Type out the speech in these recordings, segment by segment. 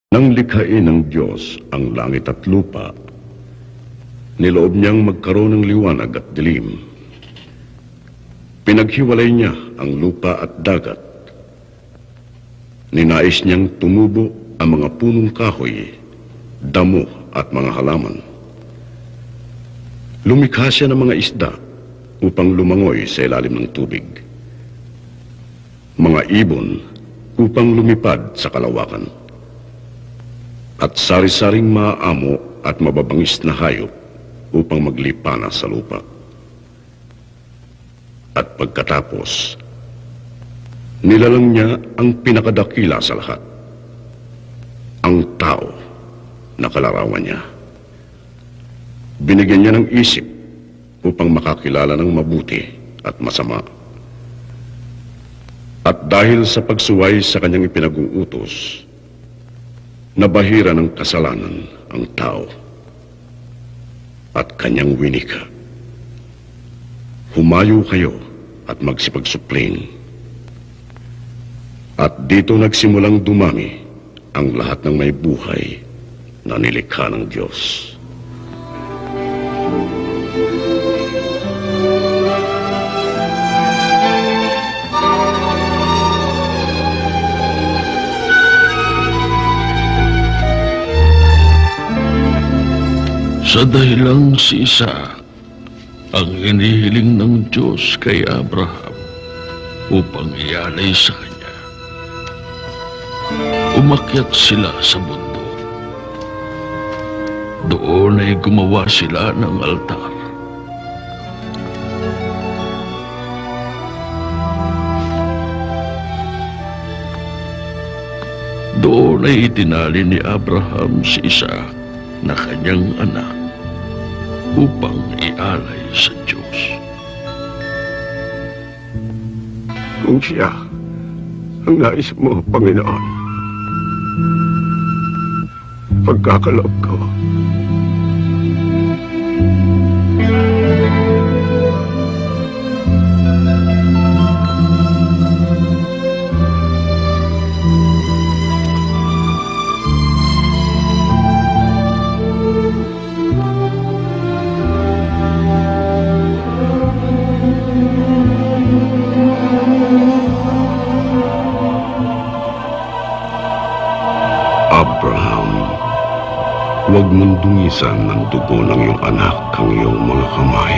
Nang likhain ng Diyos ang langit at lupa, niloob niyang magkaroon ng liwanag at dilim. Pinaghiwalay niya ang lupa at dagat. Ninais niyang tumubo ang mga punong kahoy, damo at mga halaman. Lumikha siya ng mga isda upang lumangoy sa ilalim ng tubig. Mga ibon upang lumipad sa kalawakan. At sari-saring maamo at mababangis na hayop upang maglipana sa lupa. At pagkatapos, nilalang niya ang pinakadakila sa lahat, ang tao na kalarawan niya. Binigyan niya ng isip upang makakilala ng mabuti at masama. At dahil sa pagsuway sa kanyang ipinag-uutos, nabahira ng kasalanan ang tao at kanyang winika. Humayo kayo at magsipagsupling. At dito nagsimulang dumami ang lahat ng may buhay na nilikha ng Diyos. Sa dahilang si Isaac, ang hinihiling ng Diyos kay Abraham upang ialay sa kanya. Umakyat sila sa bundok. Doon ay gumawa sila ng altar. Doon ay itinali ni Abraham si Isaac na kanyang anak upang ialay sa Diyos. Kung siya ang nais mo, Panginoon, pagkakaloob ko, huwag mong dungisan ng dugo ng iyong anak ang iyong mga kamay.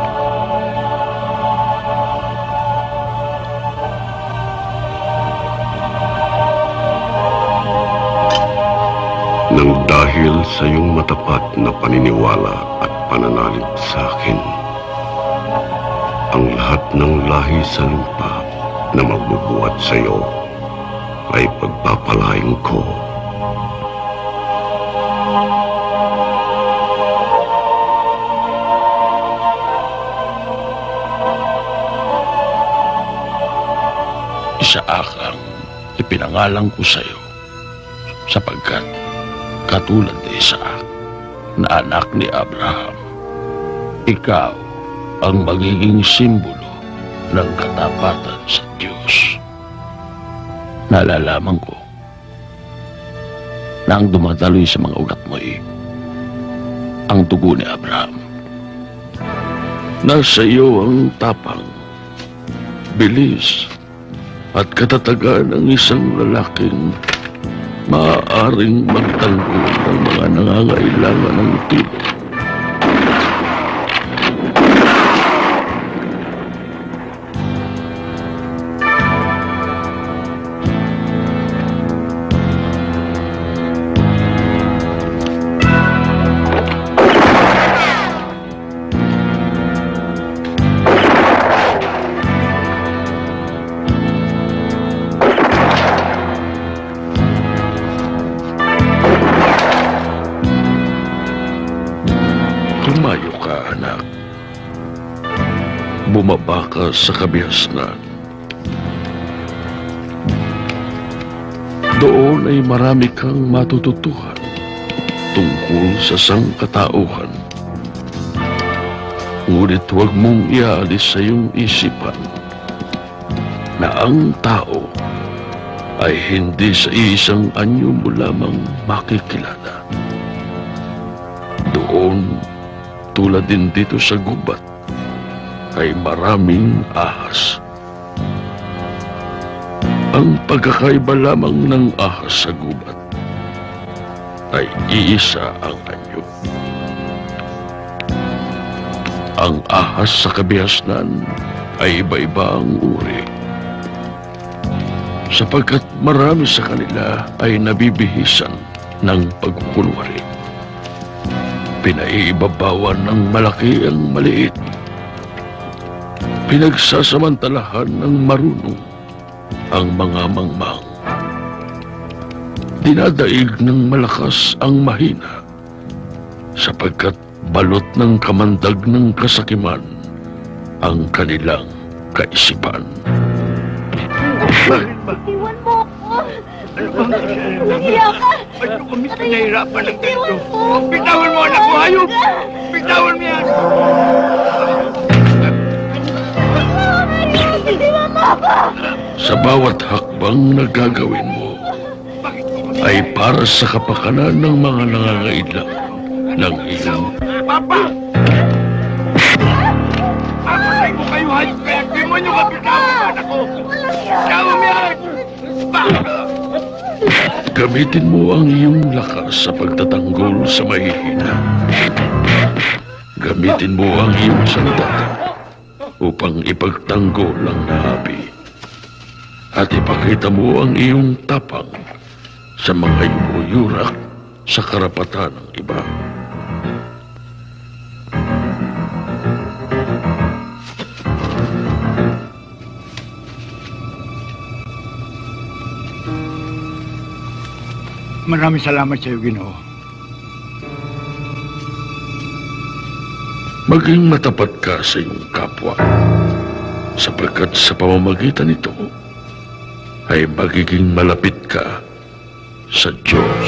Nang dahil sa iyong matapat na paniniwala at pananalig sa akin, ang lahat ng lahi sa lupa na magbubuhat sa iyo ay pagpapalain ko. Isaak ang ipinangalan ko sa iyo sapagkat katulad ni Isaac na anak ni Abraham, ikaw ang magiging simbolo ng katapatan sa Diyos. Nalalaman ko na ang dumadaloy sa mga ugat mo ay ang dugo ni Abraham. Nasa iyo ang tapang, bilis, at katatagan ng isang lalaking maaaring magtanggol ng mga nangangailangan ng tulong. Tumayo ka, anak. Bumaba ka sa kabihasnan. Doon ay marami kang matututuhan tungkol sa sangkatauhan. Ngunit huwag mong iaalis sa iyong isipan na ang tao ay hindi sa isang anyo mo lamang makikilala. Doon, tulad din dito sa gubat, ay maraming ahas. Ang pagkakaiba lamang ng ahas sa gubat ay iisa ang anyo. Ang ahas sa kabihasnan ay iba-iba ang uri, sapagkat marami sa kanila ay nabibihisan ng pagkukunwari. Pinaiibabawan ng malaki ang maliit. Pinagsasamantalahan ng marunong ang mga mangmang. Dinadaig ng malakas ang mahina, sapagkat balot ng kamandag ng kasakiman ang kanilang kaisipan. Iwan mo ako! Nahiya ka! Ba't kami sa nahihirapan ng ganito? Iwan mo! Bitawan mo anak ko, hayop! Bitawan mo yan! Iwan mo ako! Sa bawat hakbang na gagawin mo ay para sa kapakanan ng mga nangangailangan ng iyong Papa! Papatay ko kayo, hayop kaya! Di mo nyo kapitawan mo anak ko! Bitawan mo yan! gamitin mo ang iyong lakas sa pagtatanggol sa mahihina. Gamitin mo ang iyong sandata upang ipagtanggol ang nahabi. At ipakita mo ang iyong tapang sa mga yuyurak sa karapatan ng iba. Maraming salamat sa iyo, Ginoo. Maging matapat ka sa iyong kapwa, sapagkat sa pamamagitan nito ay magiging malapit ka sa Diyos.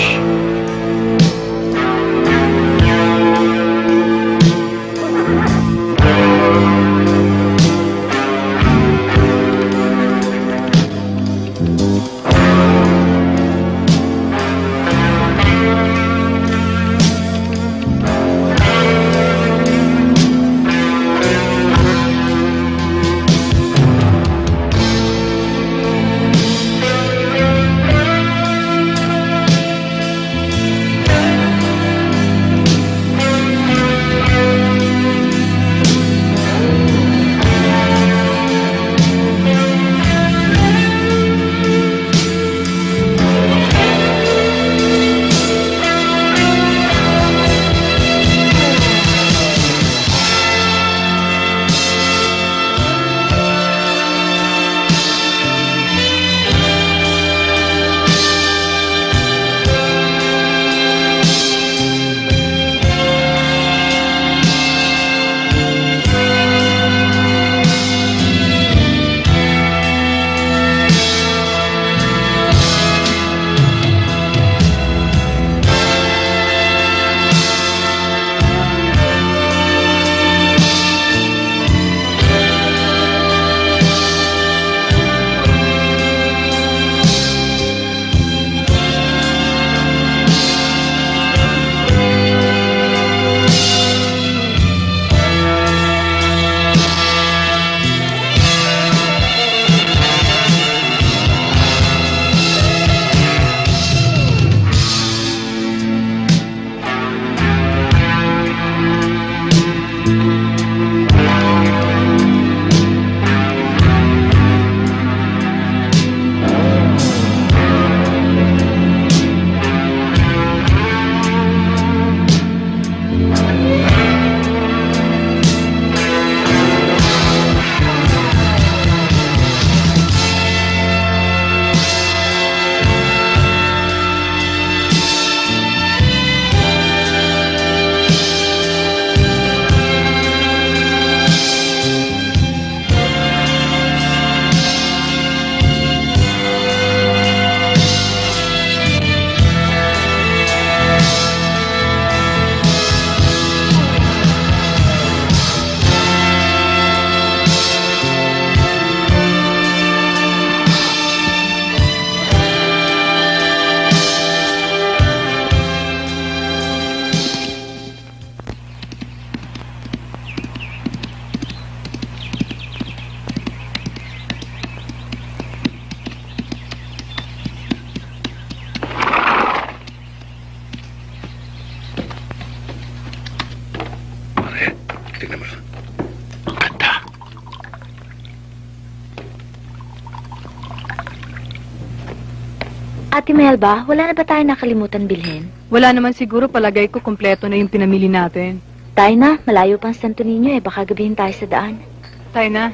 Ate Melba, wala na ba tayo nakalimutan bilhin? Wala naman siguro, palagay ko kompleto na yung pinamili natin. Tayo na, malayo pang Santo Niño eh. Baka gabihin tayo sa daan. Tayo na.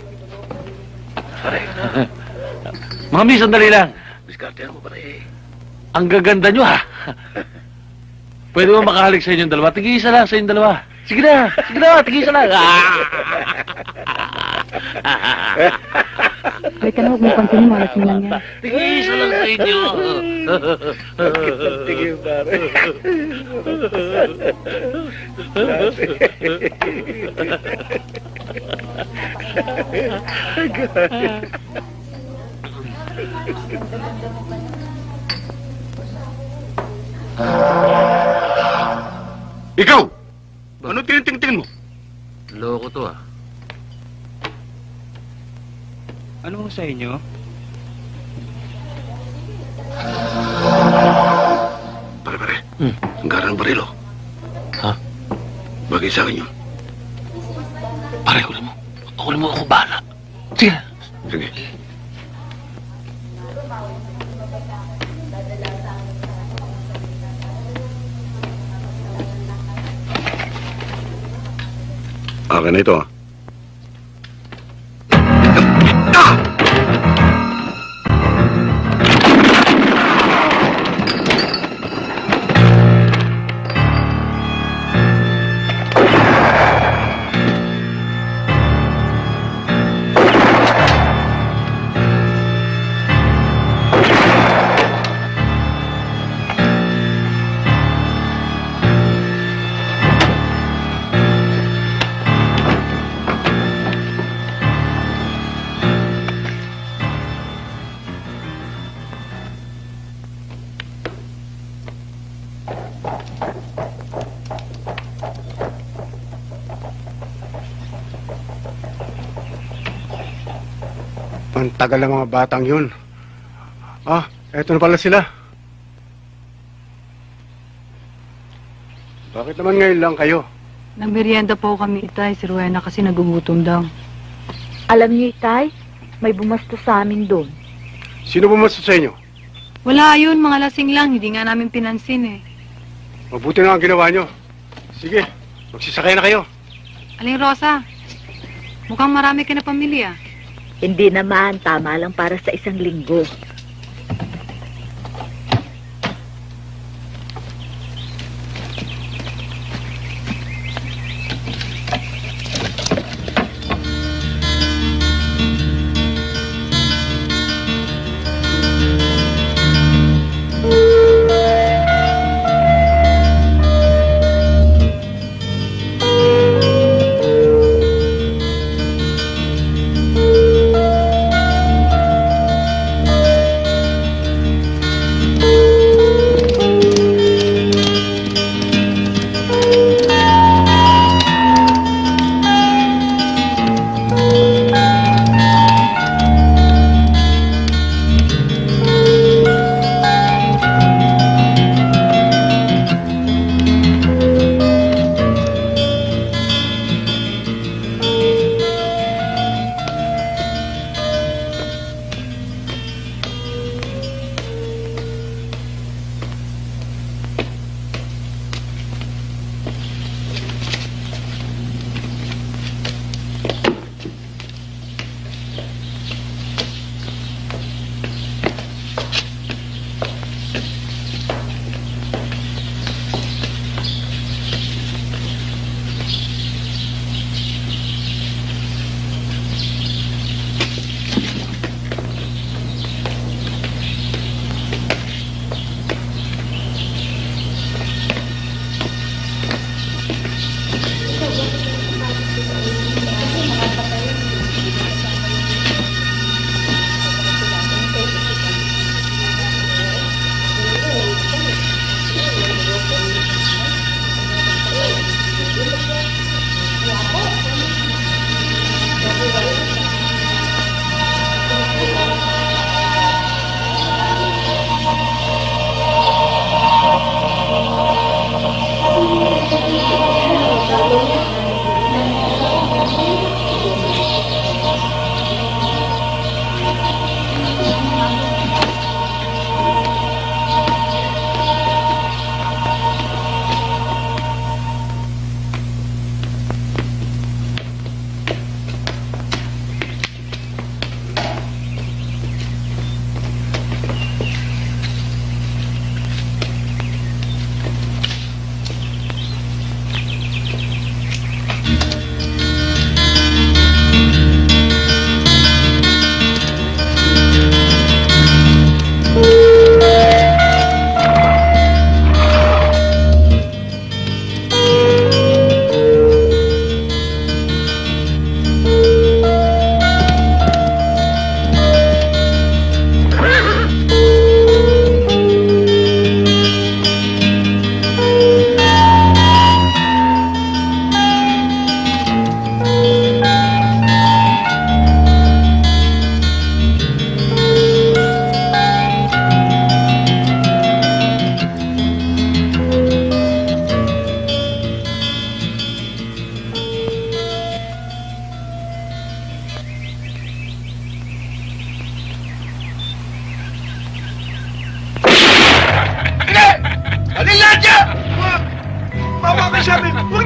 Mga miss, sandali lang. Diskartehan mo pare. Ang gaganda nyo, ha? Pwede mo makahalik sa inyong dalawa? Tig-isa lang sa inyong dalawa. Sige na, tig-isa lang. Wait ka na, huwag mo pansinin, malaking lang yan. Tig-isa lang sa inyo. Tigil, pare. Ikaw! Ano tinitingting mo? Loko to, ah. Ano sa inyo? Pare. Ang garang barilo. Ha? Bagay sa akin yun. Pare, kunin mo. Kunin mo ako, bahala. Sige. Sige. Akin na ito, ah. Ang tagal ng mga batang yun. Eto na pala sila. Bakit naman ngayon lang kayo? Nagmerienda po kami, Itay. Si Rowena kasi nagugutom daw. Alam niyo, Itay, may bumasto sa amin doon. Sino bumasto sa inyo? Wala yun, mga lasing lang. Hindi nga namin pinansin eh. Mabuti na ang ginawa nyo. Sige, magsisakay na kayo. Aling Rosa, mukhang marami ka na pamilya. Hindi naman, tama lang para sa isang linggo.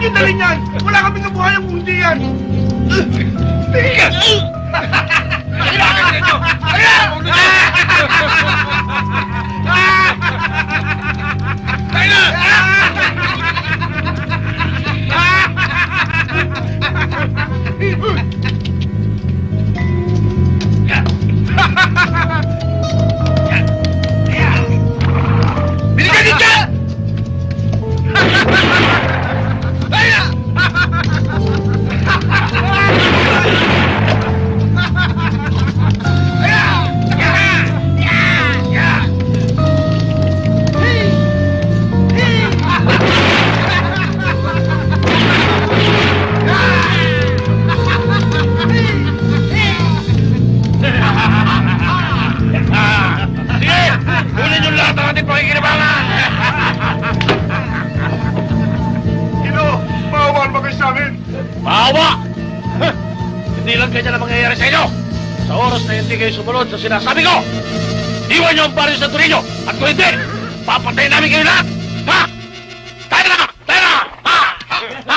niyo dalhin yan! Wala kaming kabuhayan kung hindi yan! Tingin! Kailangan ninyo! Ayan! Binigyan niyo siya! Maawa! Hindi lang ganyan ang mangyayari sa inyo. Sa oras na hindi kayo sumunod sa sinasabi ko, iwan niyo ang Barrio Santo Niño. At kung hindi, papatayin namin kayo lahat! Ha? Tayo na! Tayo na! Ha? Ha?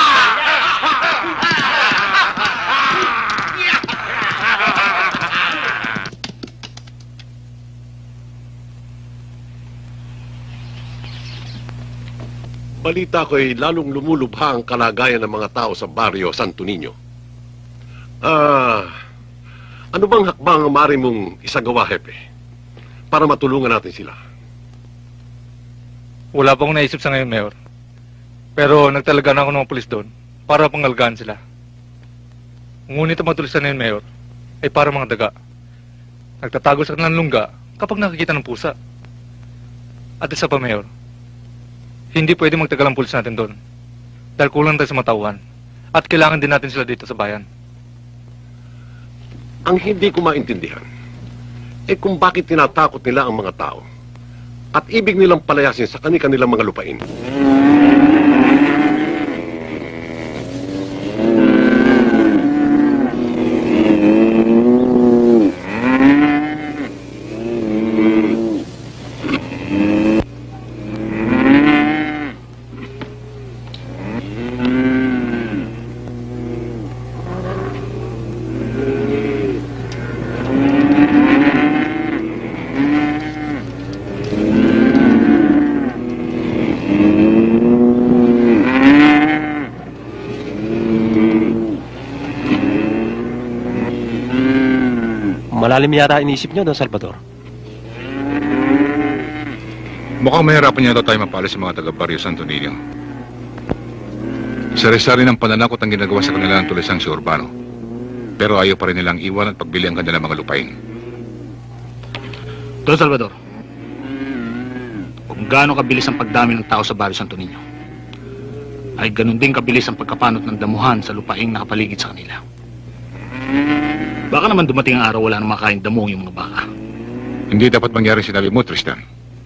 Balita ko'y lalong lumulubha ang kalagayan ng mga tao sa Barrio Santo Niño. Ano bang hakbang ang maaari mong isagawa, Hepe? Para matulungan natin sila. Wala pa akong naisip sa ngayon, Mayor. Pero nagtalaga na ako ng mga pulis doon para pangalagaan sila. Ngunit ang matulisan na yun, Mayor, ay para mga daga. Nagtatago sa kanilang lungga kapag nakikita ng pusa. At isa pa, Mayor, hindi pwede magtagal ang pulis natin doon. Dahil kulang tayo sa matauhan. At kailangan din natin sila dito sa bayan. Ang hindi ko maintindihan, kung bakit tinatakot nila ang mga tao at ibig nilang palayasin sa kanilang mga lupain. Malalim yata inisip nyo, Don Salvador. Mukhang mahirapan yata tayo mapalo sa mga taga-Barrio Santo Niño. Sari-sari ng pananakot ang ginagawa sa kanila ng tulisang si Urbano. Pero ayaw pa rin nilang iwan at pagbili ang kanilang mga lupain. Don Salvador, kung gaano kabilis ang pagdami ng tao sa Barrio Santo Niño, ay ganun din kabilis ang pagkapanot ng damuhan sa lupaing nakapaligid sa kanila. Baka naman dumating ang araw wala nang makain damong yung mga baka. Hindi dapat mangyari sinabi mo, Tristan.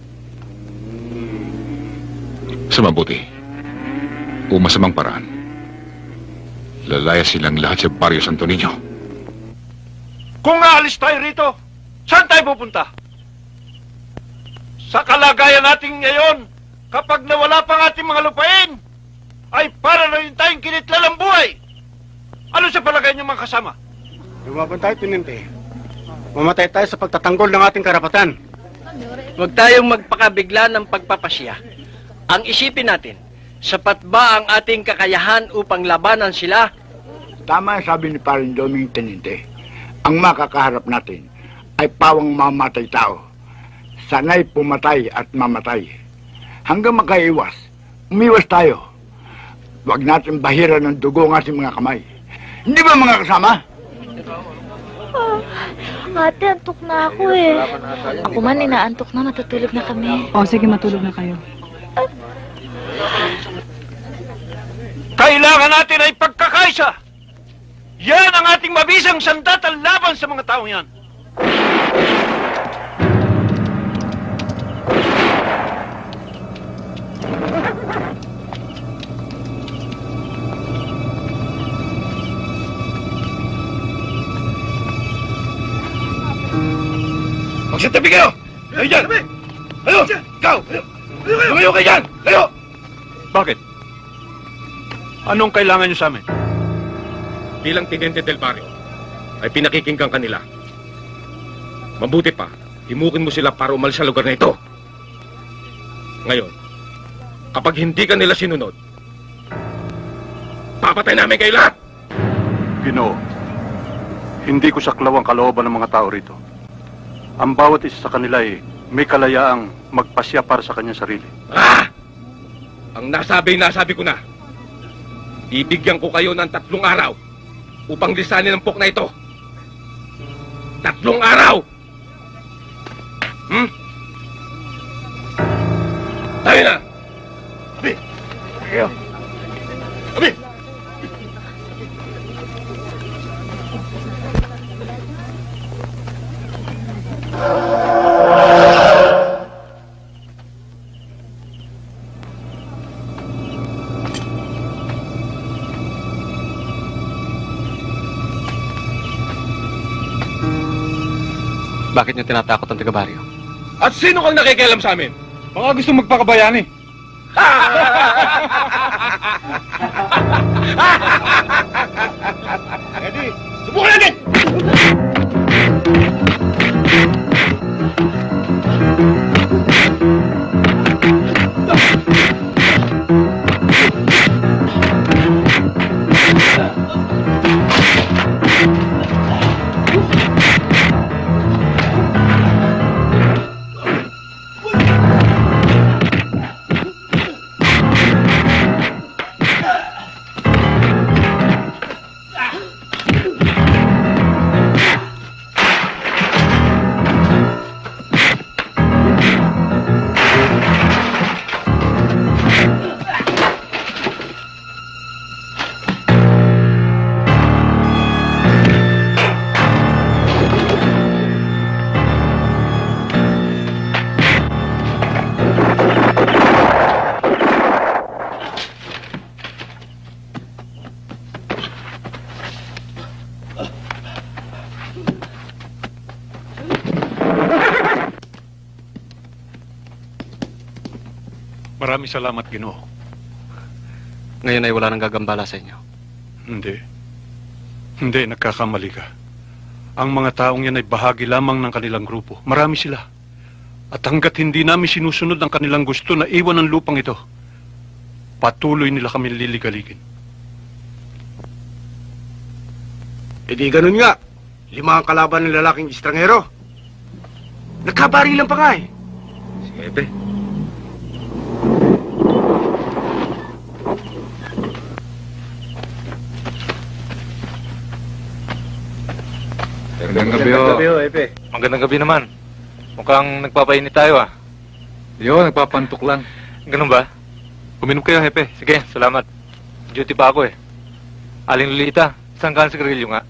Sa mabuti o masamang paraan, lalaya silang lahat sa Barrio Santo Niño. Kung aalis tayo rito, saan tayo pupunta? Sa kalagayan natin ngayon, kapag nawala pang ating mga lupain, ay para na rin tayong kinitlalang buhay. Ano sa palagay niyo mga kasama? Lumaban tayo, Tinente. Mamatay tayo sa pagtatanggol ng ating karapatan. Huwag tayong magpakabigla ng pagpapasya. Ang isipin natin, sapat ba ang ating kakayahan upang labanan sila? Tama ang sabi ni Paring Doming, Tinente. Ang makakaharap natin ay pawang mamatay tao. Sana'y pumatay at mamatay. Hanggang makaiwas, umiwas tayo. Huwag natin bahiran ng dugo ng ating mga kamay. Hindi ba mga kasama? Ate, antok na ako eh. Ako man, inaantok na. Natutulog na kami. O, sige, matulog na kayo. Kailangan natin ay pagkakaisa. Yan ang ating mabisang sandatang laban sa mga taong yan. Magsitabi kayo! Kayo dyan! Kayo! Ikaw! Lumayo kayo dyan! Kayo! Bakit? Anong kailangan nyo sa amin? Bilang Tinente del Barrio, ay pinakikinggan kanila. Mabuti pa, himukin mo sila para umalis sa lugar na ito. Ngayon, kapag hindi ka nila sinunod, papatay namin kayo lahat! Ginoo, hindi ko saklaw ang kalooban ng mga tao rito. Ang bawat isa sa kanila ay may kalayaang magpasya para sa kanyang sarili. Ang nasabi ko na. Ibigyan ko kayo ng 3 araw upang lisanin ang pok na ito. 3 araw! Tayo na! Abi! Abi! Bakit niyo tinatakot ang taga-baryo? At sino kang nakikialam sa amin? Baka gusto magpakabayani. Eddie, subukan natin! Maraming salamat, Ginoo. Ngayon ay wala nang gagambala sa inyo. Hindi. Hindi, nagkakamali ka. Ang mga taong yan ay bahagi lamang ng kanilang grupo. Marami sila. At hanggat hindi namin sinusunod ang kanilang gusto na iwan ang lupang ito, patuloy nila kami liligaligin. E di ganun nga. 5 ang kalaban ng lalaking estranghero. Nagkabarilan pa nga eh. Si Epe. Magandang gabi, Epe. Magandang gabi naman. Mukhang nagpapainit tayo, ah. Yo, nagpapantok lang. Ganun ba? Uminom kayo, Hepe. Sige, salamat. Duty pa ako, eh. Aling Lolita, isang kan sigarilyo nga.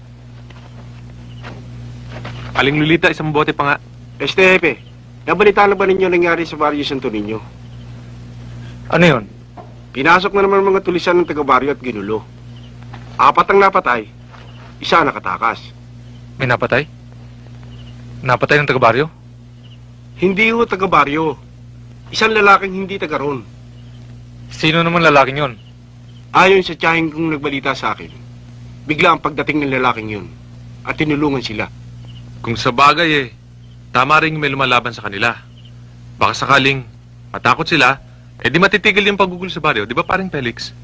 Aling Lolita, isang bote pa nga. Epe, nabalita na ba ninyo nangyari sa Barrio Santo Niño? Ano yun? Pinasok na naman mga tulisan ng taga-baryo at ginulo. 4 ang napatay, 1 nakatakas. May napatay? Napatay ng taga-baryo? Hindi ho taga-baryo. Isang lalaking hindi taga-ron. Sino naman lalaking yun? Ayon sa tiyahing kong nagbalita sa akin, bigla ang pagdating ng lalaking yun at tinulungan sila. Kung sa bagay tama rin may lumalaban sa kanila. Baka sakaling matakot sila, di matitigil yung paggugulo sa baryo. Di ba paring Felix?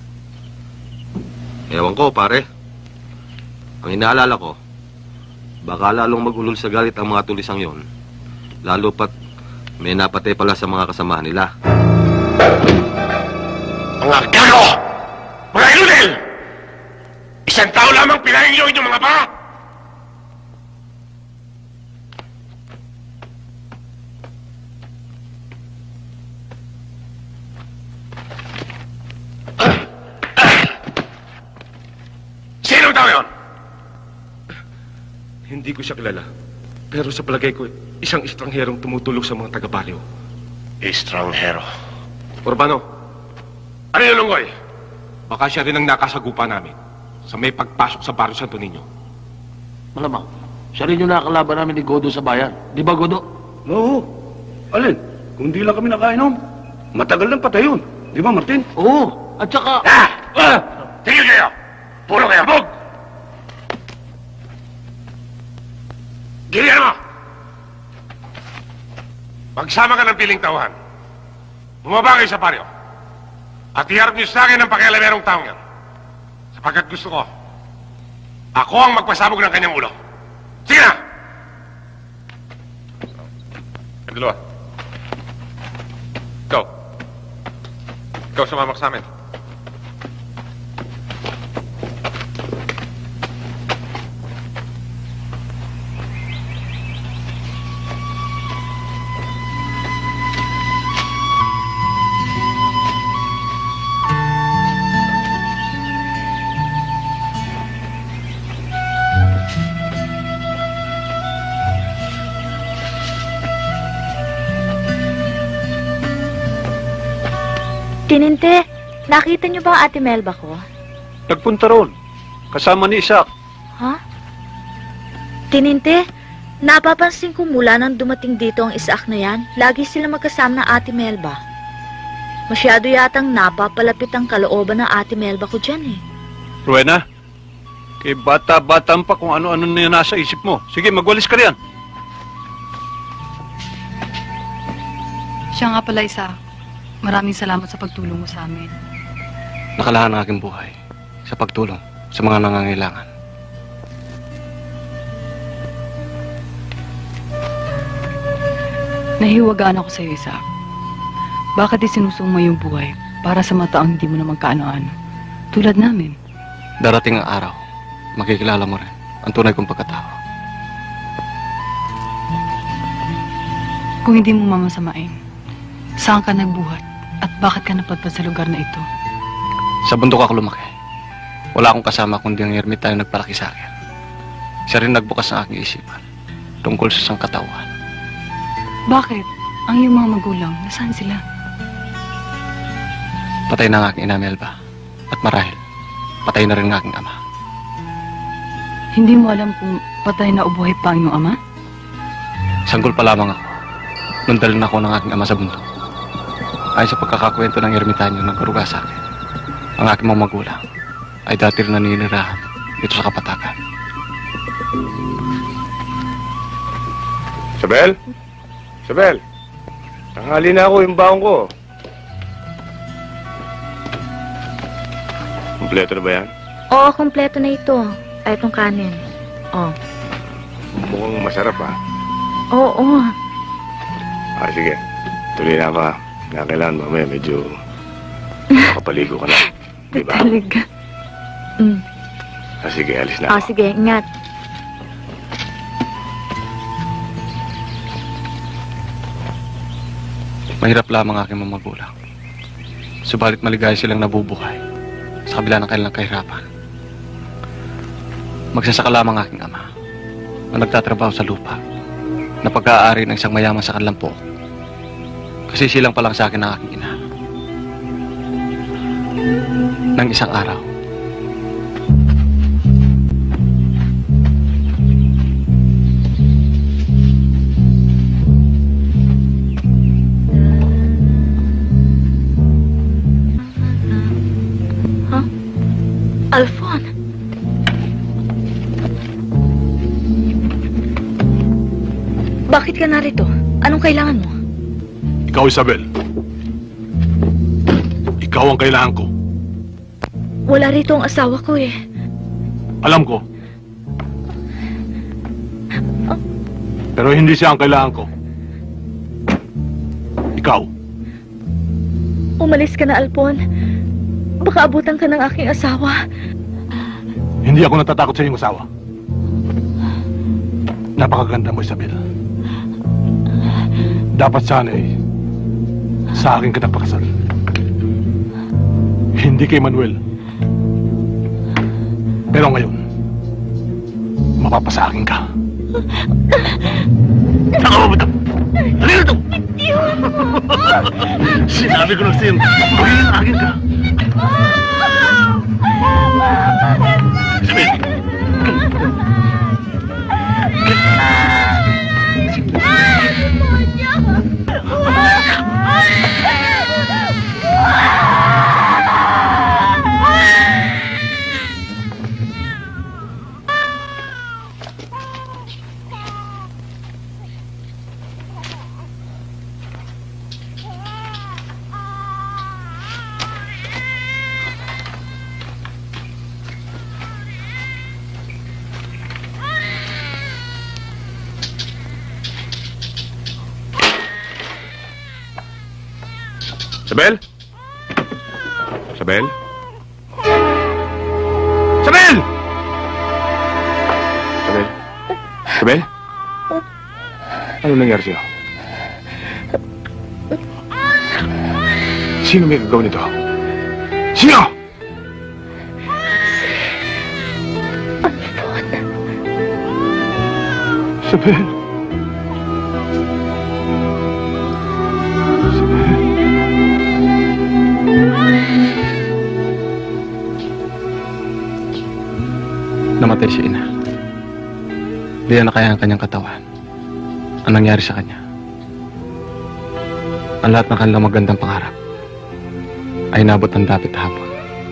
Ewan ko, pare. Ang inaalala ko, baka lalong magulol sa galit ang mga tulisang yon. Lalo pat may napatay pala sa mga kasamahan nila. Mga gago! Mga iludel! 1 tao lamang pinahingyo inyong mga pa! Sino tao yun? Hindi ko siya kilala. Pero sa palagay ko, isang estrangherong tumutulog sa mga taga-baryo. Estranghero? Urbano, ano yun, Lunggoy? baka siya rin ang nakasagupa namin sa may pagpasok sa Barrio Santo Niño. Malamang, siya rin yung nakakalaban namin ni Godo sa bayan. Di ba, Godo? Oo. Alin, kung di lang kami nakainom, matagal nang patay yun. Di ba, Martin? Oo. At saka... Tingil kayo! Puro kayo, bug! Gilian mo! Magsama ka ng piling tauhan. Bumaba kayo sa baryo. At iharap niyo sa akin ang pakialamerong taong yan. Sapagkat gusto ko, ako ang magpasabog ng kanyang ulo. Sige na! Ang dalawa. Ikaw. Ikaw sumama ka sa amin. Tininte, nakita niyo ba ang Ate Melba ko? Nagpunta roon. Kasama ni Isaac. Ha? Tininte, napapansin ko mula nang dumating dito ang Isaac na yan, lagi sila magkasama ng Ate Melba. Masyado yatang napapalapit ang kalooban ng Ate Melba ko dyan eh. Rowena, kay bata-bata pa kung ano-ano na nasa isip mo. Sige, magwalis ka riyan. Siya nga pala, Isaac. Maraming salamat sa pagtulong mo sa amin. Nakalahan ang aking buhay sa pagtulong sa mga nangangailangan. Nahiwagaan ako sa iyo, Isaac. Bakit isinusong mo yung buhay para sa mataang hindi mo naman kaano-ano? Tulad namin. Darating ang araw, makikilala mo rin ang tunay kong pagkatao. Kung hindi mo mamasamain, saan ka nagbuhat at bakit ka napadpad sa lugar na ito? Sa bundok ako lumaki. Wala akong kasama kundi ang ermita na nagpalaki sa akin. Siya rin nagbukas ng aking isipan tungkol sa sangkatauhan. Bakit? Ang iyong mga magulang, nasaan sila? Patay na ang aking ina Melba. At marahil, patay na rin ang aking ama. Hindi mo alam kung patay na o buhay pa ang iyong ama? Sanggol pa lamang ako nung dalhin ako ng aking ama sa bundok. Ayon sa pagkakakwento ng ermitanyo ng karuga sa akin, ang aking mga magulang ay dati rin naninirahan dito sa kapatakan. Isabel? Isabel? Tanghali na ako yung baong ko. Kompleto na ba yan? Oo, kompleto na ito. Ay, itong kanin. Oh. Mukhang masarap ah. Oo. Sige. Tuloy na pa. Kailangan mamaya medyo makapaligo ka na. Diba? Talaga. Sige, alis na ako. Sige, ingat. Mahirap lamang aking mga magulang. Subalit maligaya silang nabubuhay sa kabila ng kanilang kahirapan. Magsasaka lamang aking ama na nagtatrabaho sa lupa na pag-aari ng isang mayaman sa kanilang pook. Kasi silang pa lang sa akin ang aking ina. Nang isang araw, Alfon. Bakit ka narito? Anong kailangan mo? Ikaw, Isabel. Ikaw ang kailangan ko. Wala rito ang asawa ko eh. Alam ko. Pero hindi siya ang kailangan ko. Ikaw. Umalis ka na, Alfon. Baka abutan ka ng aking asawa. Hindi ako natatakot sa iyong asawa. Napakaganda mo, Isabel. Dapat sana eh, sa akin ka nagpakasal. Hindi kay Manuel. Pero ngayon, mapapasa akin ka. Saka mo ito? Halika ito! Sinabi ko lang sa'yo, magiging akin ka. Isabel! Isabel? Isabel? Isabel! Isabel? Isabel? Ano nangyari sa'yo? Sino may gagawa nito? Sino? Isabel? Namatay si Ina. Di na kaya ang kanyang katawan. Ang nangyari sa kanya. Ang lahat ng kanilang magandang pangarap ay nabot ng dapit hapon.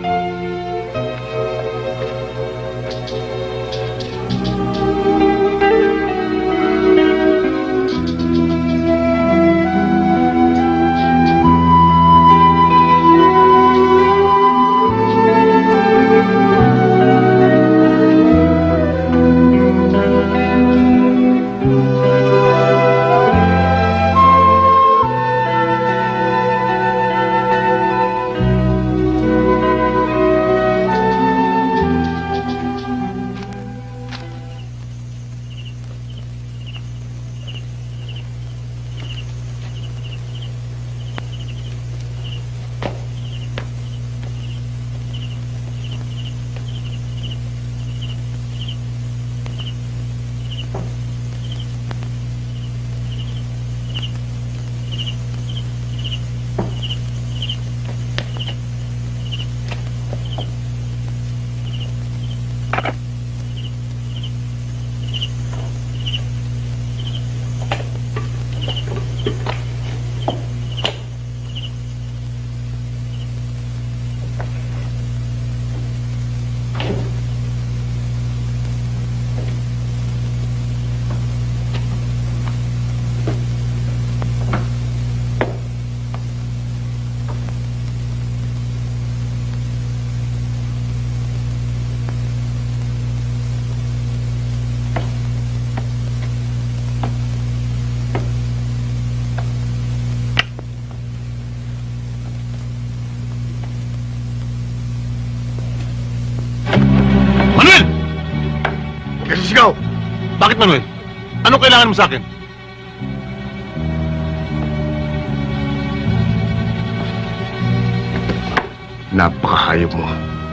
Sigaw! Bakit, Manuel? Anong kailangan mo sa akin? Napakahayop mo.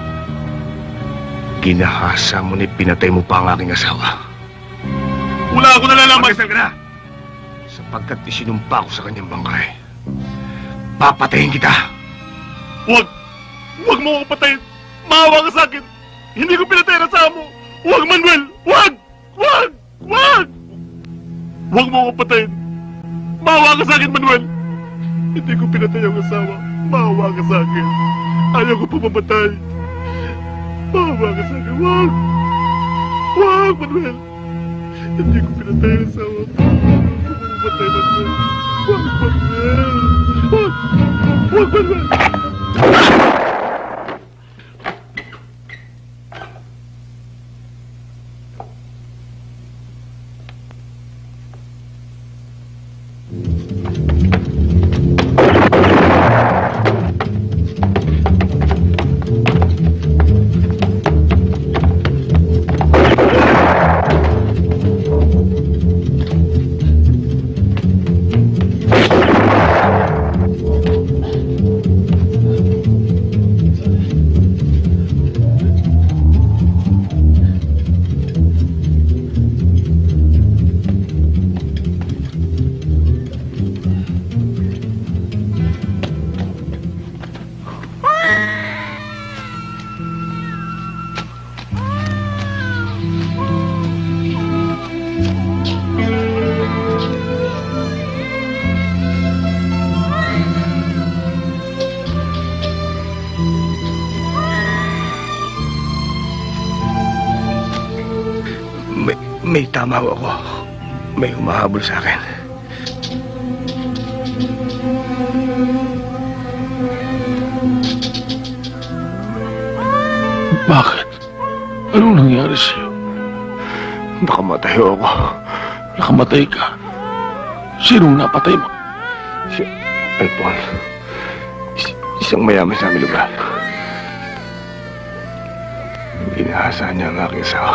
Ginahasa mo ni pinatay mo pa ang aking asawa. Wala ako nalalaman! Magkasal ka na! Sapagkat isinumpa ko sa kanyang bangkay. Papatayin kita! Huwag! Huwag mo ako patayin! Maawa ka sa akin! Hindi ko pinatay ang asawa mo! Huwag, Manuel! Huwag! Huwag! Huwag! Huwag mo ako patayin! Maawa ka sa akin, Manuel! Hindi ko pinatay ang asawa. Maawa ka sa akin. Ayaw ko pumamatay. Maawa ka sa akin. Huwag! Huwag, Manuel! Hindi ko pinatay ang asawa. Ayaw ko pumamatay, Manuel. Huwag, Manuel! Huwag! Huwag, Manuel! May tama ako. May humahabol sa akin. Bakit? Anong nangyari sa'yo? Nakamatay ako. Nakamatay ka? Sinong napatay mo? Si Alphonse. isang mayaman sa aming lugar. Inaasahan niya ang aking asawa.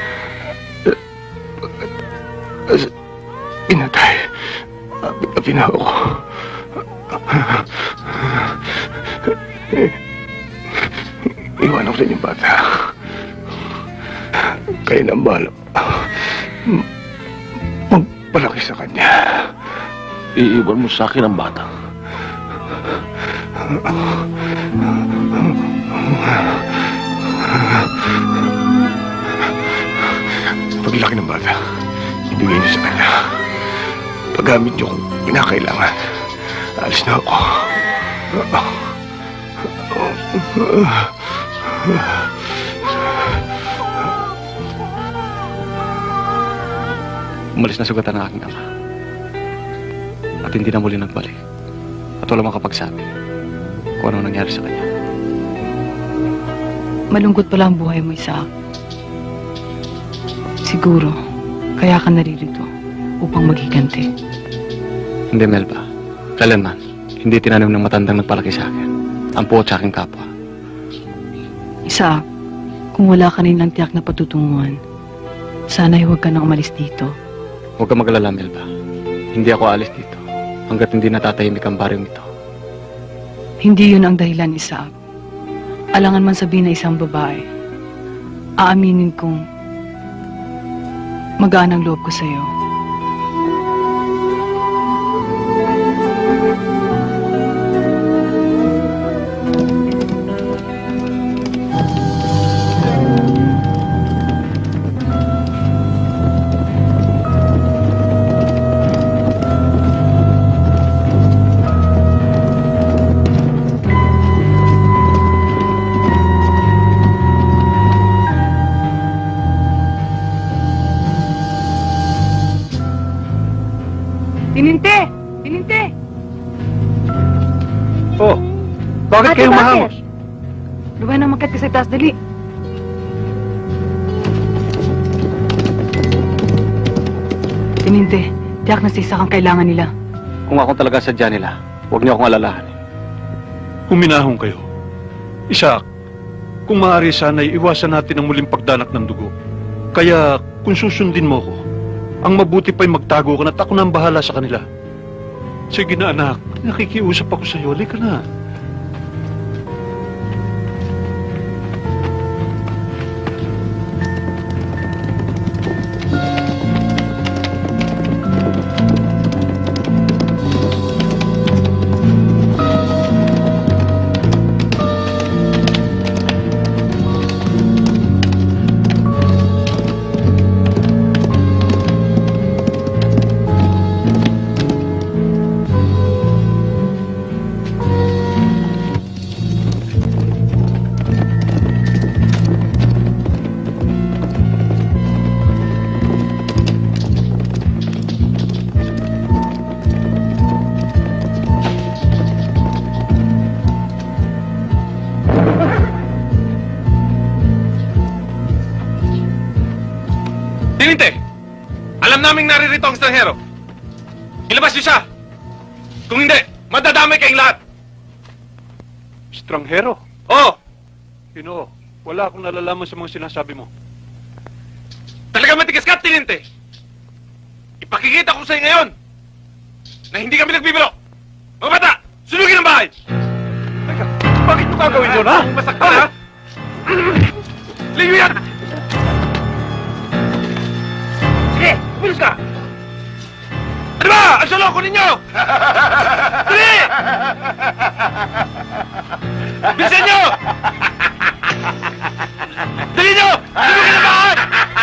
Pinatay. Pinaw ko. Iwan ko rin yung bata. Kaya nang bahala. Magpalaki sa kanya. Iiwan mo sa akin ang bata. Paglaki ng bata, ibigay niyo sa kanya. Paggamit niyo kung pinakailangan. Alis na ako. Umalis na sugatan ng aking ama. At hindi na muli nagbalik. At wala makapagsabi kung ano nangyari sa kanya. Malungkot pala ang buhay mo, Isaac. Siguro, kaya ka naririto upang maghiganti. Hindi, Melba. Kailanman, hindi tinanim ng matandang nagpalaki sa akin. Ang puot sa aking kapwa. Isaac, kung wala ka rin ng tiyak na patutunguhan, sana'y huwag ka nang umalis dito. Huwag ka mag-alala, Melba. Hindi ako alis dito hanggat hindi natatahimik ang baryong ito. Hindi yun ang dahilan, Isaac. Alangan man sabihin na isang babae, aaminin kong magaan ang loob ko sa'yo. Tininte! Tininte! Oh, bakit kayo mahamos? Luway na magkat ka sa taas, dali. Tininte, tiyak na si Isaac ang kailangan nila. Kung ako talaga sadya nila, huwag niyo akong alalahanin. Huminahon kayo. Isaac, kung maaari sana'y iwasan natin ang muling pagdanak ng dugo. Kaya kung susundin mo ko, ang mabuti pa'y magtago ka na at ako na ang bahala sa kanila. Sige na anak, nakikiusap ako sa iyo. Halika na. Tininte! Alam naming naririto ang estranghero. Ilabas niyo siya! Kung hindi, madadamay kayong lahat! Estranghero? Oo! Ginoo, wala akong nalalaman sa mga sinasabi mo. Talaga matigas ka, Tininte! Ipakikita ko sa iyo ngayon na hindi kami nagbibiro! Mga bata, sunugin ang bahay! Teka, bakit mo gagawin yun, ha? Masaktan, ha? Liyo yan! Sige, bilis ka! Ano ba? Ang saloko ninyo! Dali! Bilisan nyo! Dali nyo! Sunugin ang bahay!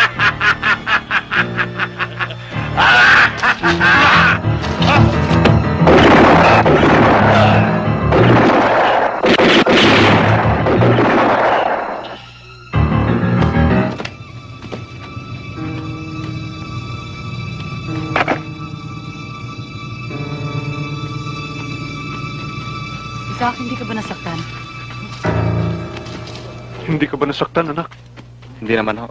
Isaac, hindi ka ba nasaktan? Hindi ka ba nasaktan, anak? Hindi naman ho.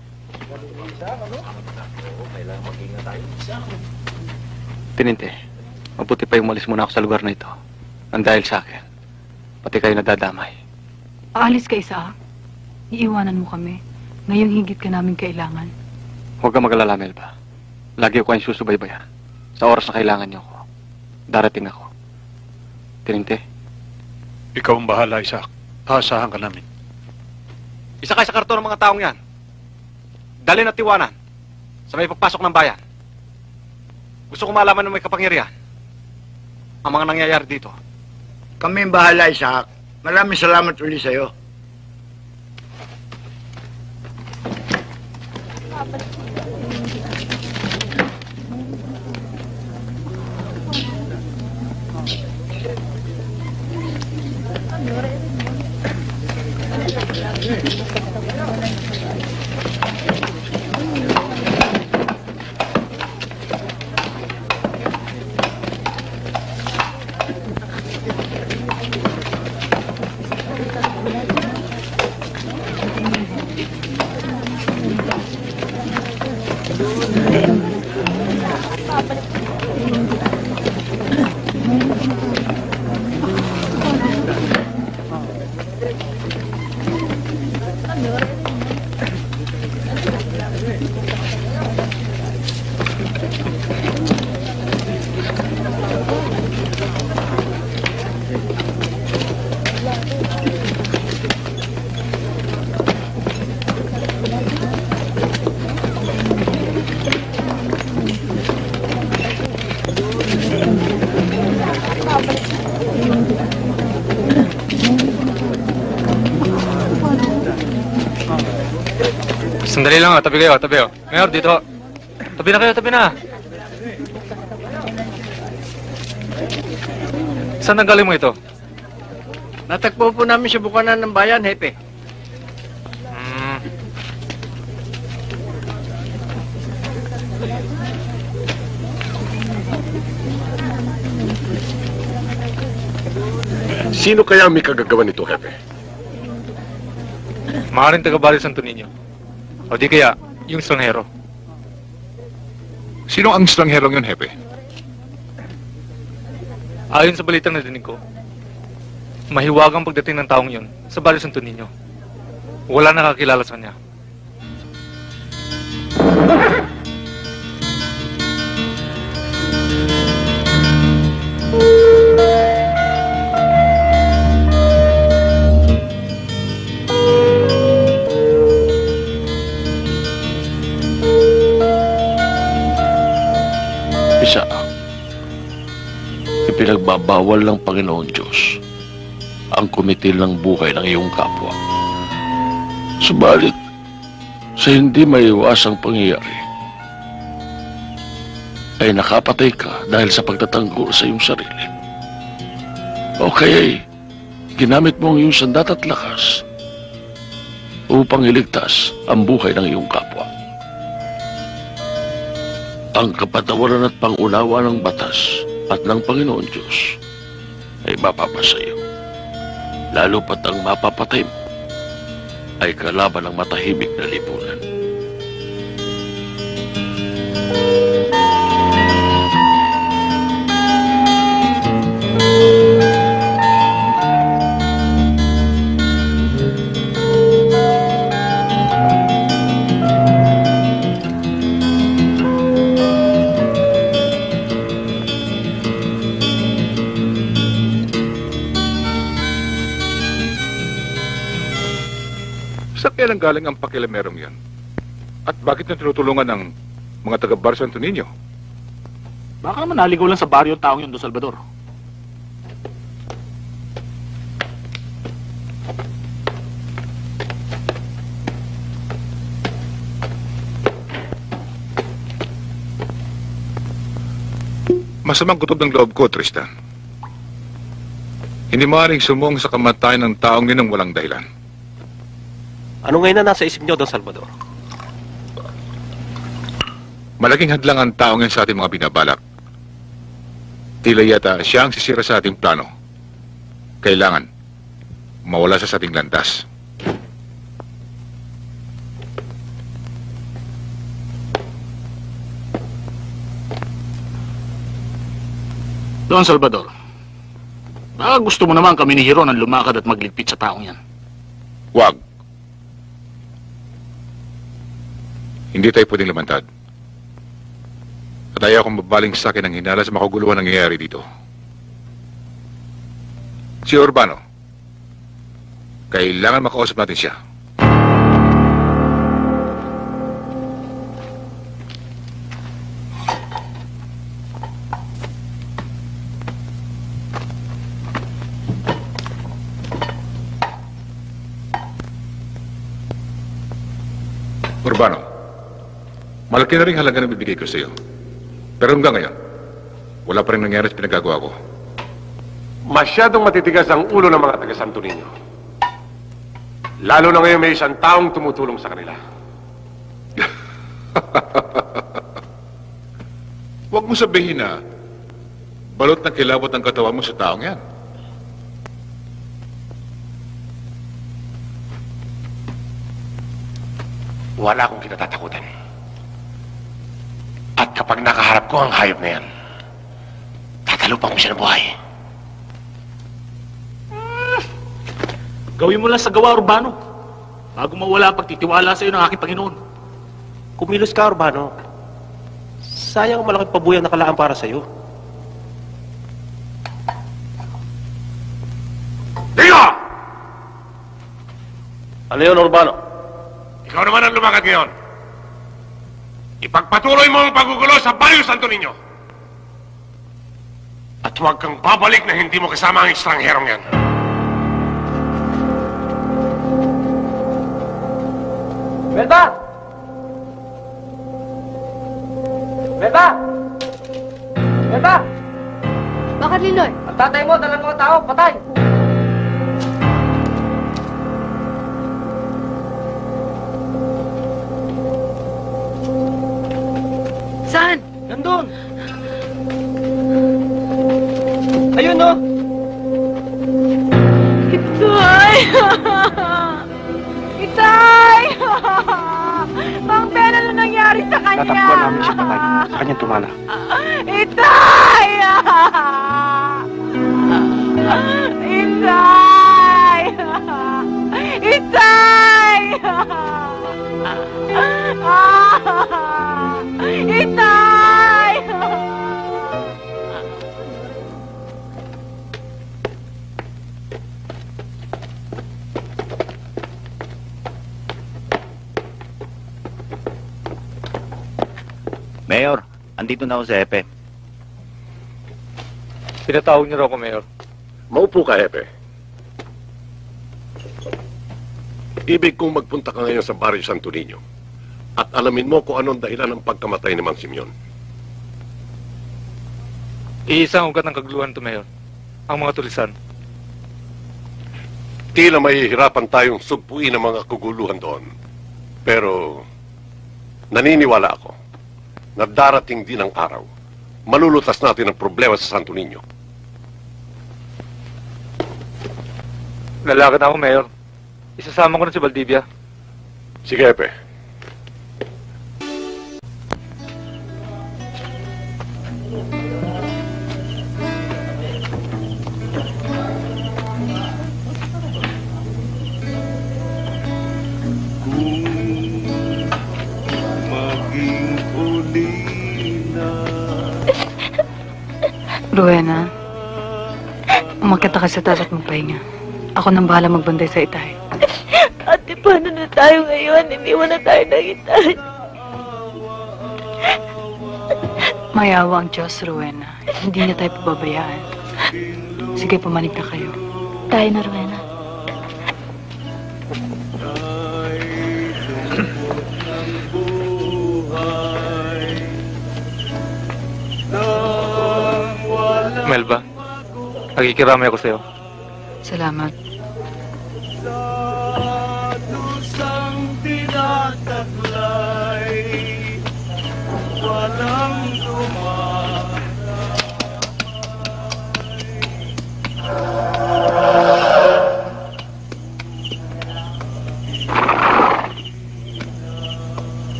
Tininte, mabuti pa umalis muna ako sa lugar na ito. Nang dahil sa akin, Pati kayo nadadamay. Aalis ka, Isaac. Iiwanan mo kami. Ngayong higit ka namin kailangan. Huwag kang mag-alala, Melba. Lagi ko kayong susubaybayan. Sa oras na kailangan niyo ako, darating ako. Tininte? Ikaw ang bahala, Isaac. Aasahan ka namin. Isa kayo sa karton ng mga taong yan. Dalhin at tiwanan sa may pagpasok ng bayan. Gusto ko malaman ng may kapangyarihan ang mga nangyayari dito. Kami ang bahala, Isaac. Maraming salamat uli sa'yo. Sandali lang, tabi kayo, tabi kayo. Mayor, dito. Tabi na kayo, tabi na. Saan nanggaling mo ito? Natagpo po namin sa bukanan ng bayan, Hepe. Sino kaya may kagagawa nito, Hepe? Maaaring taga-Barrio Santo Niño. O di kaya, yung estranghero. Sino ang estranghero yun, Hepe? Ayon sa balitang narinig ko, mahiwagang pagdating ng taong yun sa Barrio Santo Niño. Wala nakakilala sa kanya. Isa, ipinagbabawal ng Panginoon Diyos ang kumitil ng buhay ng iyong kapwa. Subalit, sa hindi maiwasang pangyayari, ay nakapatay ka dahil sa pagtatanggol sa iyong sarili. O kaya'y ginamit mo ang iyong sandat at lakas upang iligtas ang buhay ng iyong kapwa. Ang kapatawaran at pangunawa ng batas at ng Panginoon Diyos ay mapapasa iyo. Lalo pat ang mapapatay mo ay kalaban ng matahimik na lipunan. Saan kaya galing ang pakilamerong yan? At bakit na tinutulungan ng mga taga-Barrio Santo Niño? Baka naman naligaw lang sa baryo taong yun, Don Salvador. Masamang kutob ng loob ko, Tristan. Hindi maaaring sumong sa kamatayan ng taong yun ng walang dahilan. Ano ngayon na nasa isip niyo, Don Salvador? Malaking hadlang ang taong yan sa ating mga binabalak. Tila yata siya ang sisira sa ating plano. Kailangan mawala sa ating landas. Don Salvador, Baka gusto mo naman kami ni Hiro nang lumakad at magligpit sa taong yan. Wag. Hindi tayo pwedeng lumantad. At ayaw akong mabaling sa akin ang hinala sa makaguluhan nangyayari dito. Si Urbano, kailangan makausap natin siya. Urbano, malaki na rin halaga na bibigay ko sa iyo. Pero hanggang ngayon, wala pa rin nangyari sa pinagagawa ko. Masyadong matitigas ang ulo ng mga taga Santo Niño. Lalo na ngayon may isang taong tumutulong sa kanila. Huwag mo sabihin na balot ng kilabot ang katawan mo sa taong yan. Wala akong kinatatakutan. At kapag nakaharap ko ang hayop na yan, tatalupan ko siya ng buhay. Gawin mo lang sa gawa, Urbano. Bago mawala ang pagtitiwala sa iyo ng aking Panginoon. Kumilos ka, Urbano. Sayang ang malaking pabuyang nakalaan para sa iyo. Dio! Ano yun, Urbano? Ikaw naman ang lumakad ngayon. Ipagpatuloy mo ang paggugulo sa Baryo Santo Niño. At huwag kang babalik na hindi mo kasama ang ekstrangherong yan. Melba! Melba! Melba! Bakit, Liloy? Ang tatay mo, dalang mga tao, patay! Saan? Nandun! Ayun, no? Itay! Itay! Mang pena na nangyari sa kanya! Tatakbo namin siya patay. Sa kanyang tumala. Itay! Itay! Itay! Itay! Mayor, andito na ako sa Epe. Pinatawag niyo raw ako, Mayor. Maupo ka, Hepe. Ibig kong magpunta ka ngayon sa Baryo Santo Niño at alamin mo kung anong dahilan ng pagkamatay ni Mang Simeon. Iisang ugat ng kaguluhan to, Mayor. Ang mga tulisan. Tila mahihirapan tayong sugpuin ang mga kaguluhan doon. Pero naniniwala ako na darating din ang araw. Malulutas natin ang problema sa Santo Niño. Lalakad na ako, Mayor. Isasama ko na si Valdivia. Sige, Hepe. Rowena, umakyat ka sa taas at magpahinga. Ako nang bahala magbantay sa Itay. Ate, paano na tayo ngayon? Iniwan na tayo ng Itay. Mayawa ang Diyos, Rowena. Hindi niya tayo pababayaan. Sige, pumanig na kayo. Tayo na, Rowena. Melba, nakikiramay ako sa'yo. Salamat.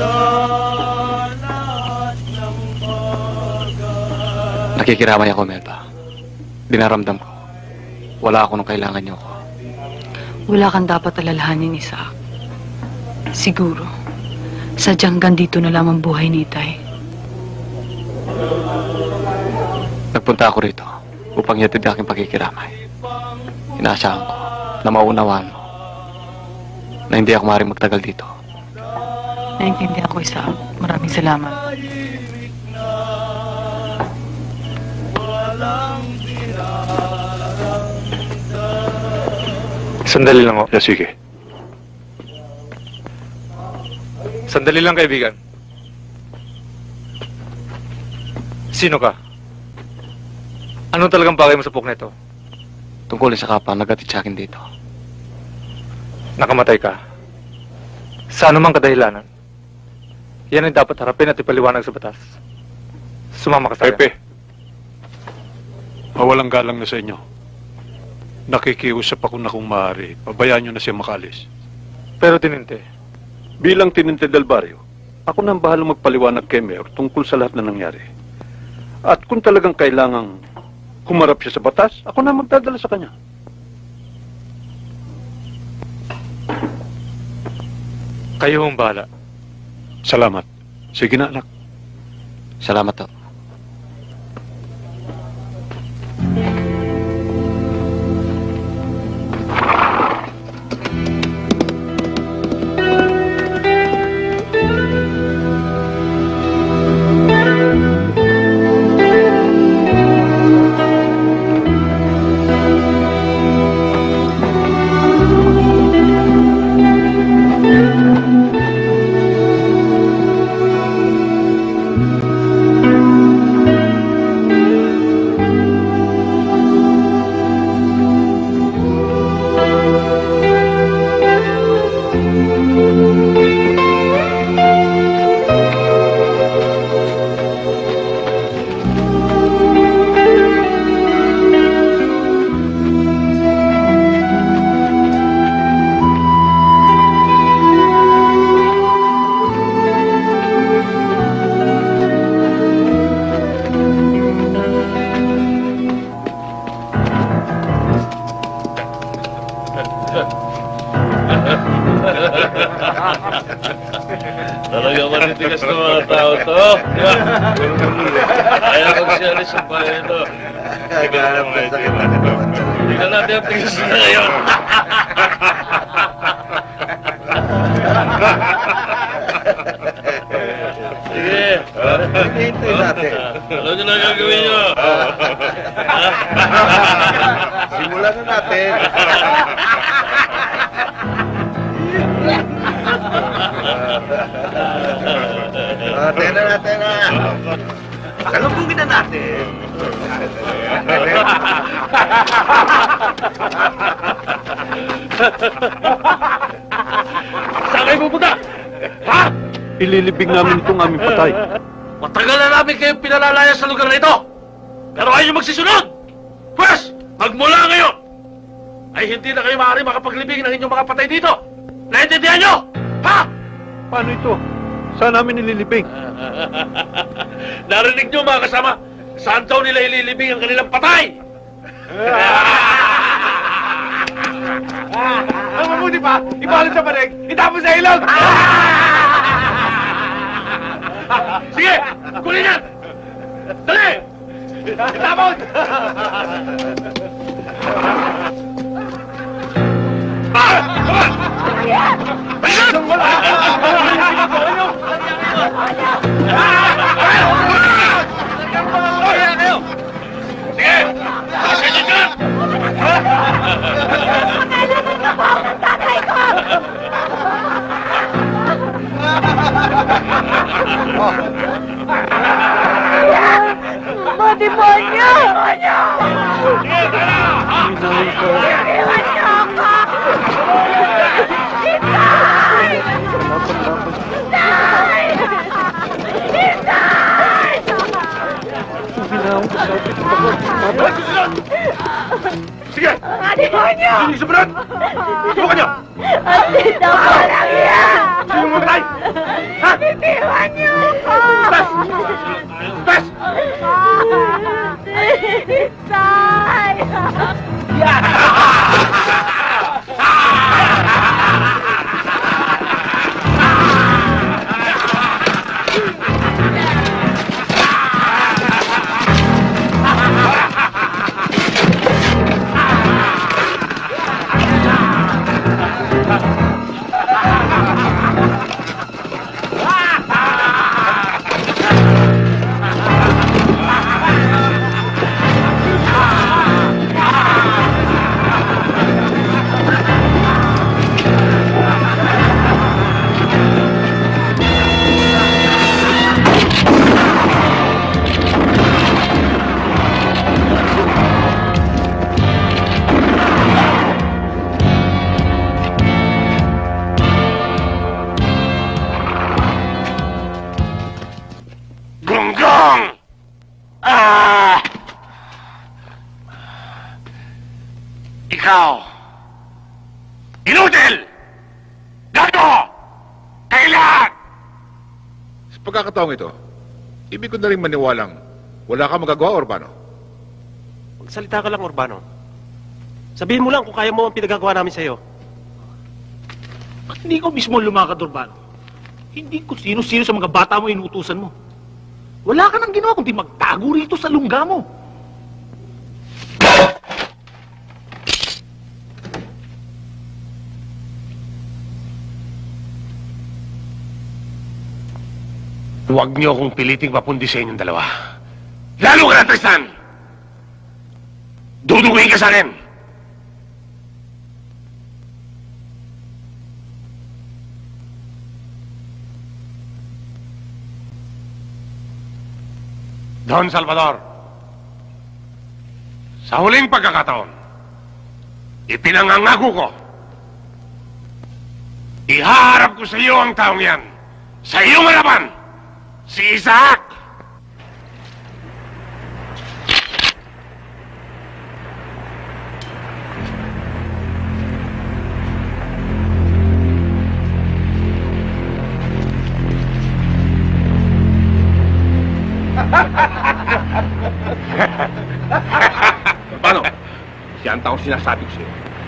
Nakikiramay ako, Melba. Dinaramdam ko. Wala ako nung kailangan niyo ako. Wala kang dapat alalahanin, Isaac. Siguro, sadyang gandito na lamang buhay ni Itay. Nagpunta ako rito upang yatid aking pagkikiramay. Inaasahan ko na maunawaan mo na hindi ako maaaring magtagal dito. Naintindihan ko, Isaac. Maraming salamat. Sandali lang, sige. Sandali lang, kaibigan. Sino ka? Anong talagang bagay mo sa puk nito? Tungkol sa kapwa, nag-atid sa akin dito. Nakamatay ka. Sa anumang kadahilanan, yan ay dapat harapin at ipaliwanag sa batas. Sumama ka sa akin. Pepe, mawalang galang na sa inyo. Nakikiusap ako na kung maaari, pabayaan nyo na siya makalis. Pero tininte, bilang tininte del barrio, ako na ang bahalang magpaliwanag kay Mayor tungkol sa lahat na nangyari. At kung talagang kailangang humarap siya sa batas, ako na magdadala sa kanya. Kayo ang bahala. Salamat. Sige na, anak. Salamat, to. Talaga matitigas ng mga tao to. Di ba? Kaya magsialis ang bahay ito. Tingnan natin ang tigas na ngayon. Sige. Hintay natin. Alam nyo na ang gagawin nyo. Simulan na natin. Tena na. Kalubugin na natin. Saan kayo pupunta? Ha? Ililibing namin itong aming patay. Matagal na namin kayong pinalalaya sa lugar na ito. Pero ayaw magsisunod. Pwes, magmula ngayon, ay hindi na kayo maaari makapaglibing ng inyong mga patay dito. Naintindihan nyo? Ha? Paano ito? Saan namin nililibing? Narinig nyo mga kasama, saan daw nila ililibing ang kanilang patay? Ang mabuti pa, ibalot sa panig, itapon sa ilog! Sige, kunin yan! Dali! Itapon! Sige! Asan yun dyan? Demonyo! Sige, tara! Iwan niyo ako! Itay! Itay! Sige! Mga demonyo! Sino yung sumunod? Subukan nyo! At least ako lang yan! Sino mamatay? Ha? Bitiwan niyo ako! Bes! Tay! Gonggong! Ah! Ikaw! Inutil! Gago! Kailan! Sa pagkakataong ito, ibig ko na rin maniwalang wala ka magagawa, Urbano. Magsalita ka lang, Urbano. Sabihin mo lang kung kaya mo ang pinagagawa namin sa'yo. Ba't hindi ko mismo lumakad, Urbano? Hindi ko sino-sino sa mga bata mo inutusan mo. Wala ka nang ginawa kundi magtago rito sa lungga mo. Huwag niyo akong piliting mapundi sa inyong dalawa. Lalo ka na, Tristan! Duduguin ka sa akin! Don Salvador, sa huling pagkakataon, ipinangangako ko, ihaharap ko sa iyo ang taong yan, sa iyong harapan, si Isaac! Paano? Siya ang taong sinasabi ko sa'yo.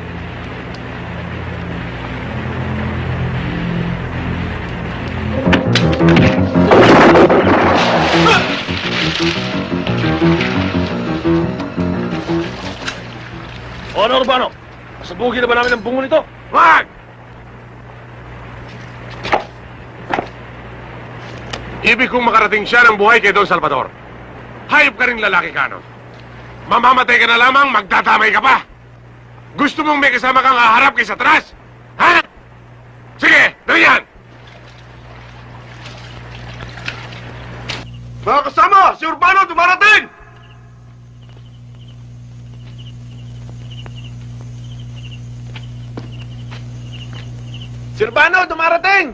Ano, Urbano? Masabugin na ba namin ang bungo nito? Wag! Ibig kong makarating siya ng buhay kay Don Salvador. Hayop ka rin lalaki ka, no? Mamamatay ka na lamang, magtatamay ka pa. Gusto mong may kasama kang haharap kaysa atras? Ha? Sige, dali yan! Mga kasama, si Urbano dumarating! Si Urbano dumarating!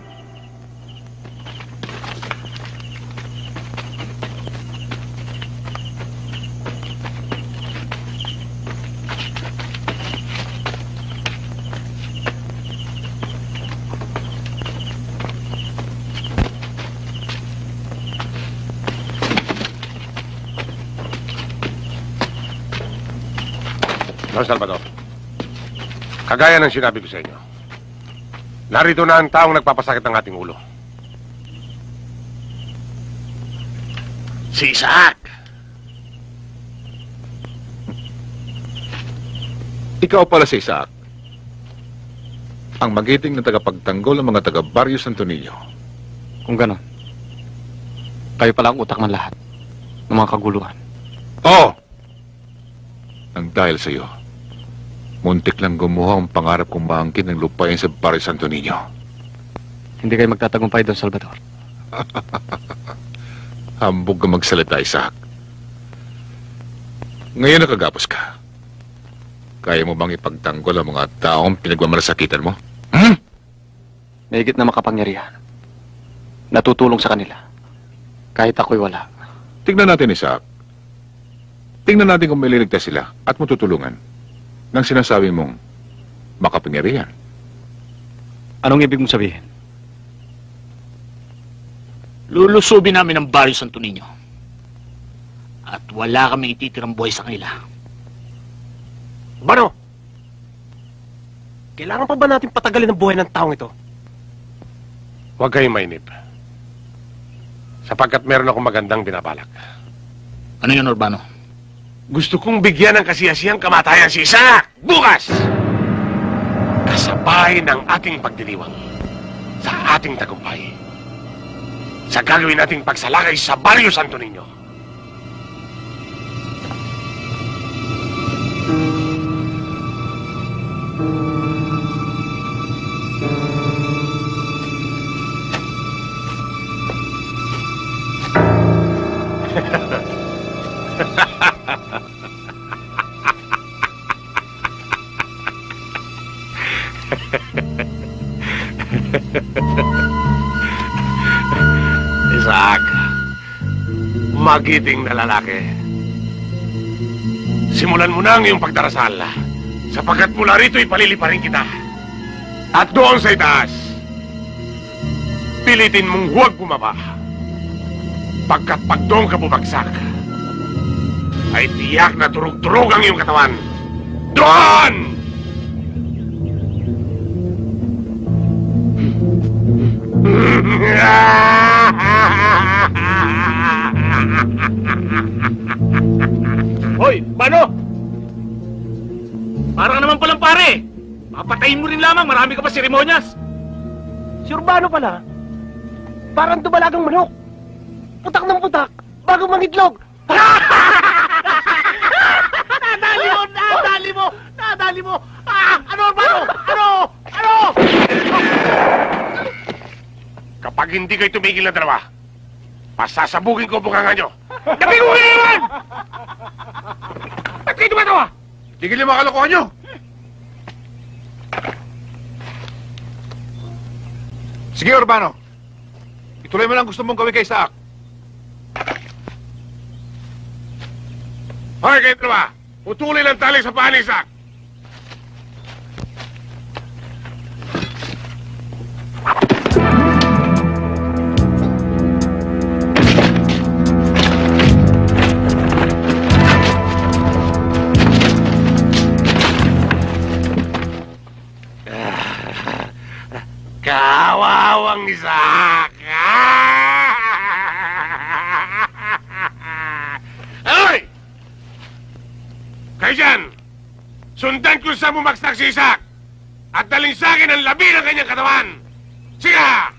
Don Salvador, kagaya ng sinabi ko sa inyo, narito na ang taong nagpapasakit ng ating ulo. Si Isaac! Ikaw pala si Isaac. Ang magiting na tagapagtanggol ng mga taga-Barrio Santo Niño. Kung ganon, kayo pala ang utak ng lahat ng mga kaguluhan. Oo! Nang dahil sa iyo, muntik lang gumawa ang pangarap kong maangkin ng lupain sa Barrio Santo Niño. Hindi kayo magtatagumpay, Don Salvador. Hambog ka magsalita, Isaac. Ngayon nakagapos ka. Kaya mo bang ipagtanggol ang mga taong pinagmamalasakitan mo? May higit na makapangyarihan. Natutulong sa kanila. Kahit ako'y wala. Tingnan natin, Isaac. Tingnan natin kung may liligtas sila at matutulungan ng sinasabi mong makapangyarihan. Anong ibig mong sabihin? Lulusubin namin ang Barrio Santo Niño. At wala kaming ititirang buhay sa kanila. Bano? Kailangan pa ba natin patagalin ang buhay ng taong ito? Huwag kayong mainip. Sapagkat meron akong magandang binabalak. Ano yun, Urbano? Gusto kong bigyan ng kasiyasiyang kamatayan si Isaac bukas! Kasabay ng ating pagdiriwang sa ating tagumpay. Sa gagawin nating pagsalakay sa Barrio Santo Niño. Isaac, magiting na lalaki. Simulan mo na ang iyong pagdarasal, sapagkat mula rito ipaliliparin kita. At doon sa itaas, pilitin mong huwag bumaba. Pagkat pag doon ka bumagsak, ay tiyak na turog-turog ang iyong katawan. Doon! Hoy, Bano! Parang naman palang pare! Papatayin mo rin lamang, marami ka pa seremonyas! Si Urbano pala. Parang dubalagang manok. Putak ng putak, bago mangitlog. Nadali mo! Nadali mo! Nadali mo! Ano, Urbano? Ano? Kapag hindi kayo tumigil na dalawa, pasasabugin ko bunganga nyo. Napigugin na naman! Ba't kayo tumatawa? Tigil yung mga kalokohan nyo! Sige, Urbano. Ituloy mo lang gusto mong gawin kay Isaac. Hoy, kayo dalawa! Putulin ang tali sa paa ni Isaac! Kawawang Isaac! Hoy! Kayo dyan! Sundan kung saan bumagsak si Isaac! At dalhin sa akin ang labi ng kanyang katawan! Siga!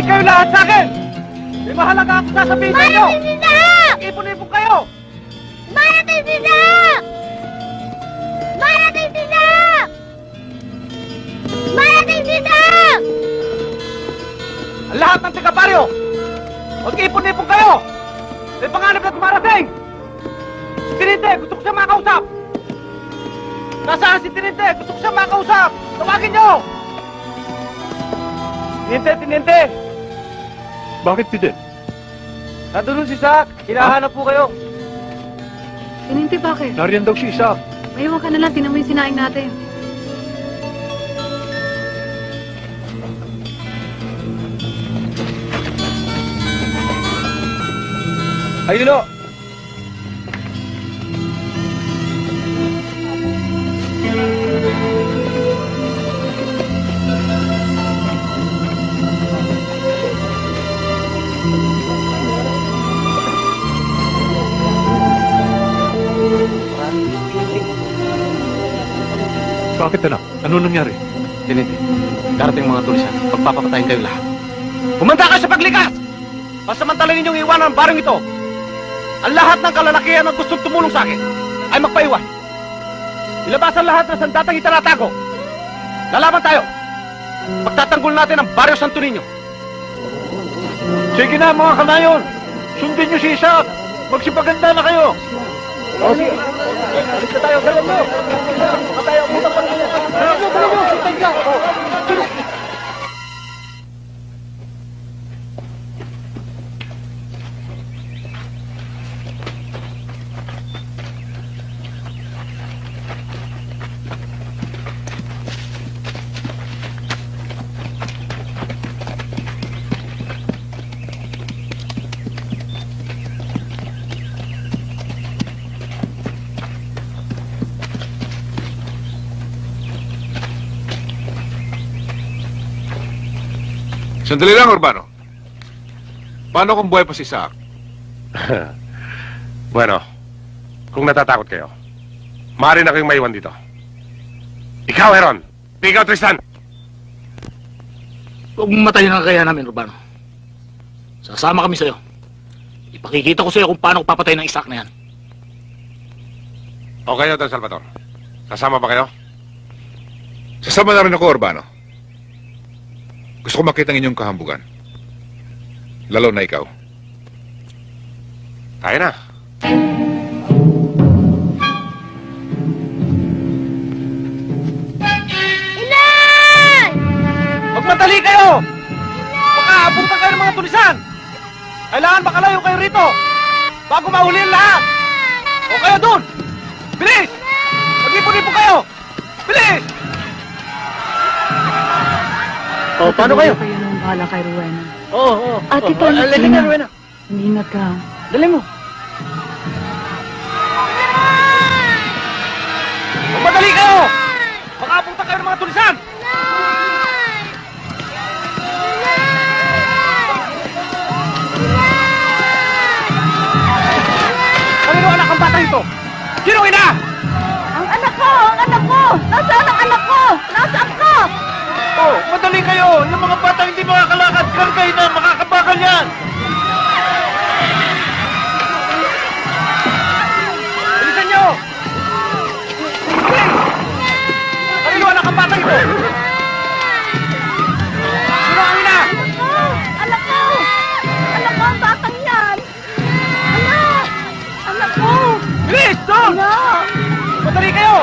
Makinig kayo lahat sa akin! May mahalaga ako sasabihin sa inyo! Ipon-ipon kayo! Marating sila! Marating sila! Marating sila! Ang lahat ng taga-baryo! Mag-ipon-ipon kayo! May panganib na tumarating! Si Tininte, gusto ko siya makausap! Nasaan si Tininte? Gusto ko siya makausap! Tawagin niyo! Tininte! Bakit, Fidel? Nandun si Isaac! Hinahanap po kayo! Tininte, bakit? Nariyan daw si Isaac. Mayawan ka na lang, tinan mo yung sinaing natin. Ayun o! Bakit, anak? Ano nangyari? Tininte, darating mga tulisan. Pagpapapatayin kayo lahat. Pumanda kayo sa paglikas! Pasamantala ninyong iwanan ang barong ito. Ang lahat ng kalalakihan na gustong tumulong sa akin ay magpaiwan. Ilabasan lahat ng sandatang itinatago. Lalaban tayo. Pagtatanggol natin ang Baryo Santo Niño. Sige na, mga kanayon! Sundin niyo si Isaac! Magsipaganda na kayo! O, sige. Alis na tayo. Dalaw mo. Baka tayo. Punta pa rin. Dalaw mo. Sintay ka. Sandali lang, Urbano. Paano kung buhay pa si Isaac? Bueno, kung natatakot kayo, maaari na kayong maiwan dito. Ikaw, Heron! Ikaw, Tristan! Huwag matayin ang kaya namin, Urbano. Sasama kami sa'yo. Ipakikita ko sa'yo kung paano ko papatay ng Isaac na yan. O kayo, Don Salvador? Sasama ba kayo? Sasama na rin ako, Urbano. Gusto ko makita ang inyong kahambugan. Lalo na ikaw. Tayo na. Inay! Magmadali kayo! Baka abutan kayo ng mga tulisan! Kailangan makalayo kayo rito! Bago mahuli ang lahat! O kayo dun! Bilis! Mag-ipon-ipon kayo! Bilis! O, paano kayo? Kayo nang bahala kay Rowena. Oo. Ate, paano? Lali na, Rowena. Ingat ka. Dali mo. Magmadali kayo! Baka abutan kayo ng mga tulisan! Kanino anak ang bata ito? Sino ina? Ang anak ko! Ang anak ko! Nasaan ang anak ko? Nasaan ko? Oh, madali kayo! Yung mga bata hindi makakalakad, kargay na, makakabagal yan! Bilisan nyo! Kanino anak ang bata ito? Sino ang ina? Anak ko! Anak ko ang batang yan! Anak! Anak ko! Bilis! Doon! Anak! Madali kayo!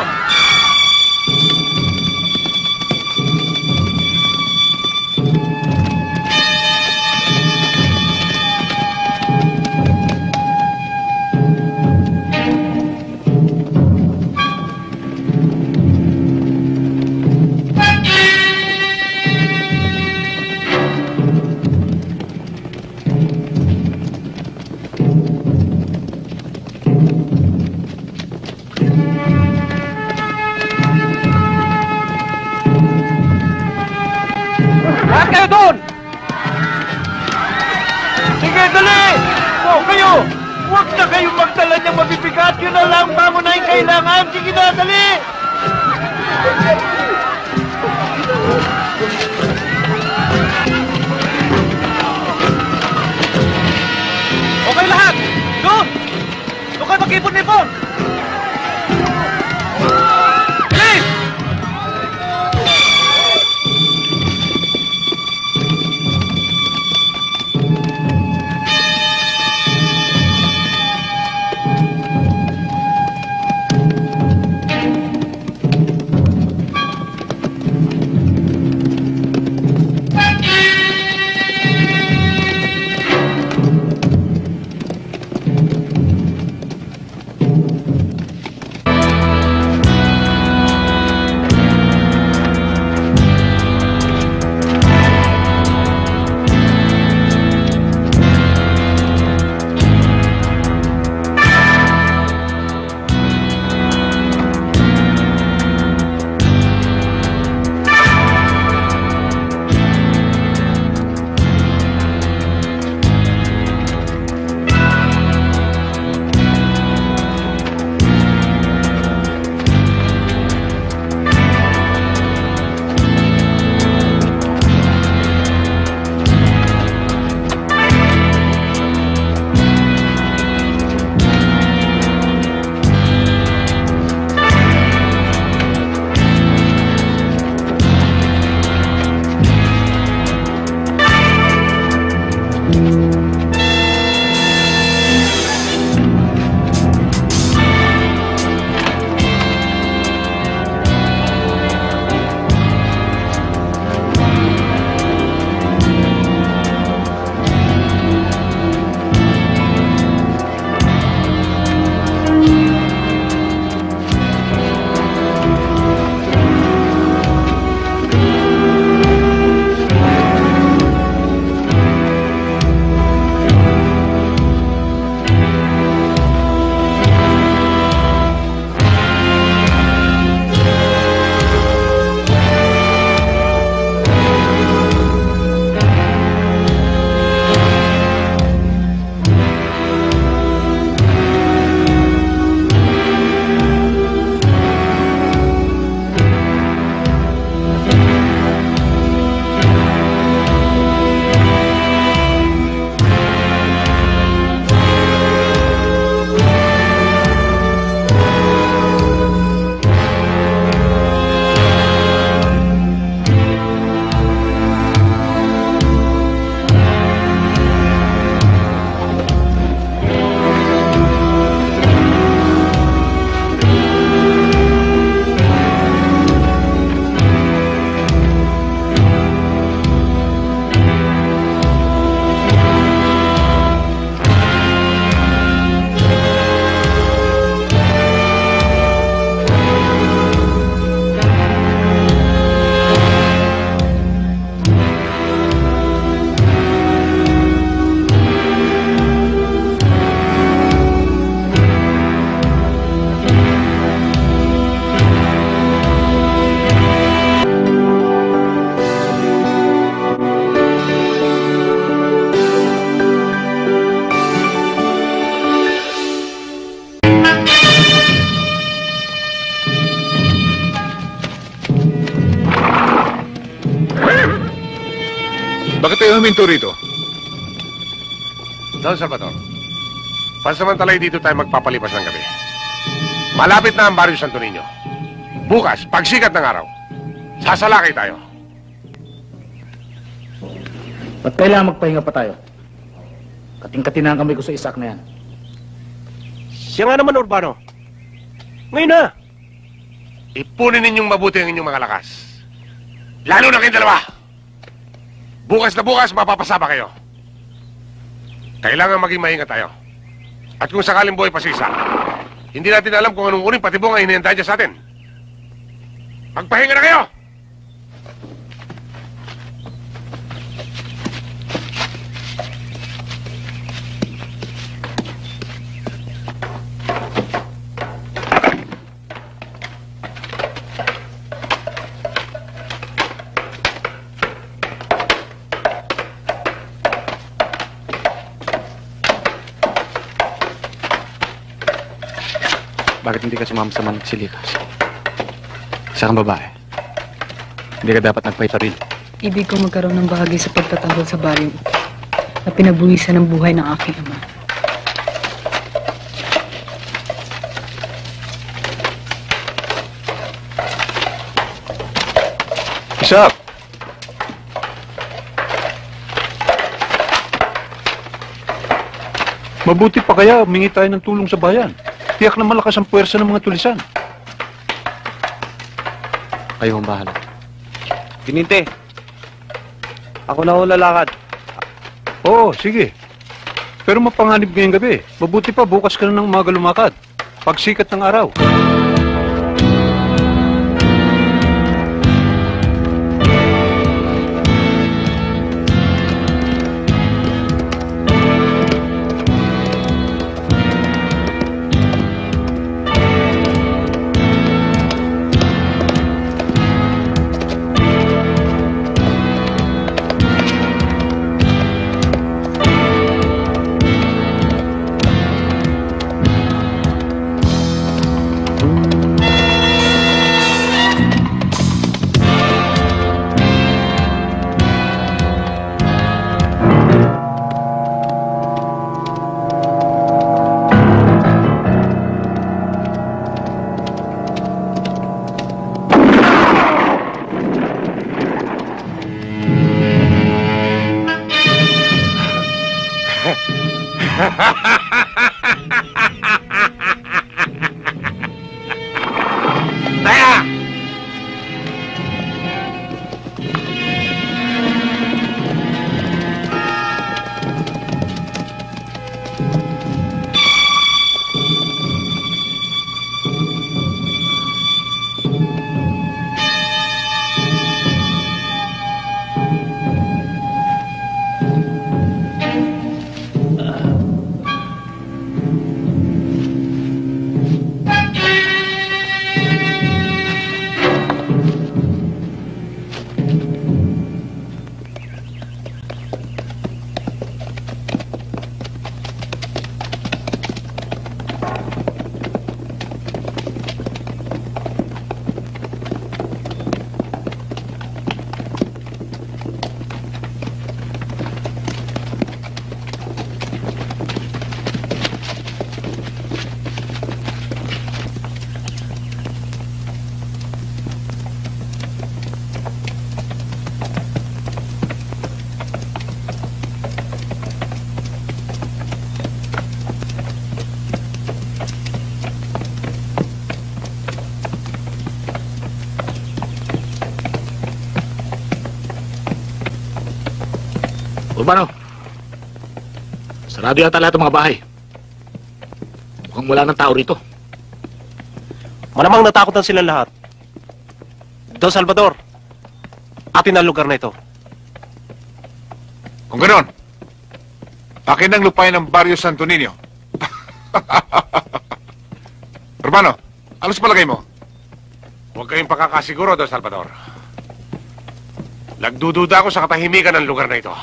Lahat kayo doon! Sige, dali! O, kayo! Huwag na kayong magdala niyang mabibigat. Yun na lang, pangunahing kailangan. Sige na, dali! Bakit tayo huminto rito? Don Salvador, pansamantalay dito tayo magpapalipas ng gabi. Malapit na ang Barrio Santo Niño. Bukas, pagsikat ng araw, sasalakay tayo. Ba't kailangan magpahinga pa tayo? Kating-katin na ang kamay ko sa isak na yan. Siya nga naman, Urbano. Ngayon na. Ipunin ninyong mabuti ang inyong mga lakas. Lalo na kayong dalawa. Bukas na bukas, mapapasama kayo. Kailangan maging maingat tayo. At kung sakaling buhay pasisa, hindi natin alam kung anong uling patibong ang hinihintay dyan sa atin. Magpahinga na kayo! Bakit hindi ka sumama sa Manugsilikas? Isa kang babae. Hindi ka dapat nagpaitaril. Ibig ko magkaroon ng bahagi sa pagtatanggol sa baryong na pinabuhisan ng buhay ng aking ama. Isaac! Mabuti pa kaya humingi tayo ng tulong sa bayan. Tiyak na malakas ang puwersa ng mga tulisan. Kayo ang bahala. Tininte, ako na ho lalakad. Oo, sige. Pero mapanganib ngayong gabi. Mabuti pa bukas ka na ng umaga lumakad. Pagsikat ng araw. Urbano, sarado yata lahat ng mga bahay. Mukhang wala ng tao rito. Malamang natakot na silang lahat. Don Salvador, atin ang lugar na ito. Kung ganoon, akin ang lupain ng Barrio Santo Niño. Urbano, ano sa palagay mo? Huwag kayong pakakasiguro, Don Salvador. Nagdududa ako sa katahimikan ng lugar na ito.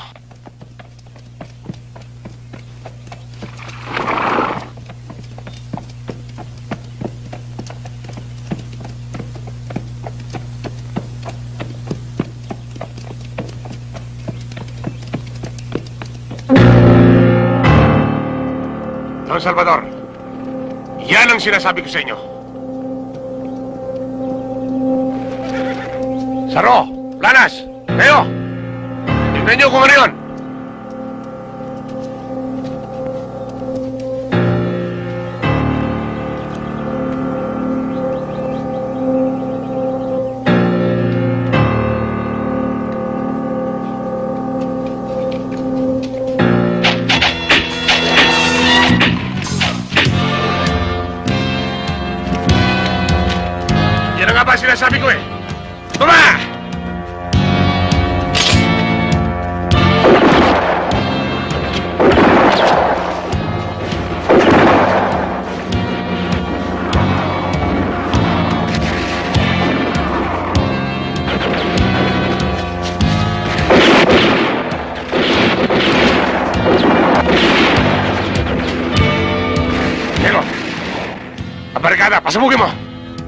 Don Salvador, yan ang sinasabi ko sa inyo. Saro, Planas, kayo! Tignan niyo kung ano yun! Yan ang nga ba sinasabi ko eh! Tuma! Pero, barikada, pasabugin mo!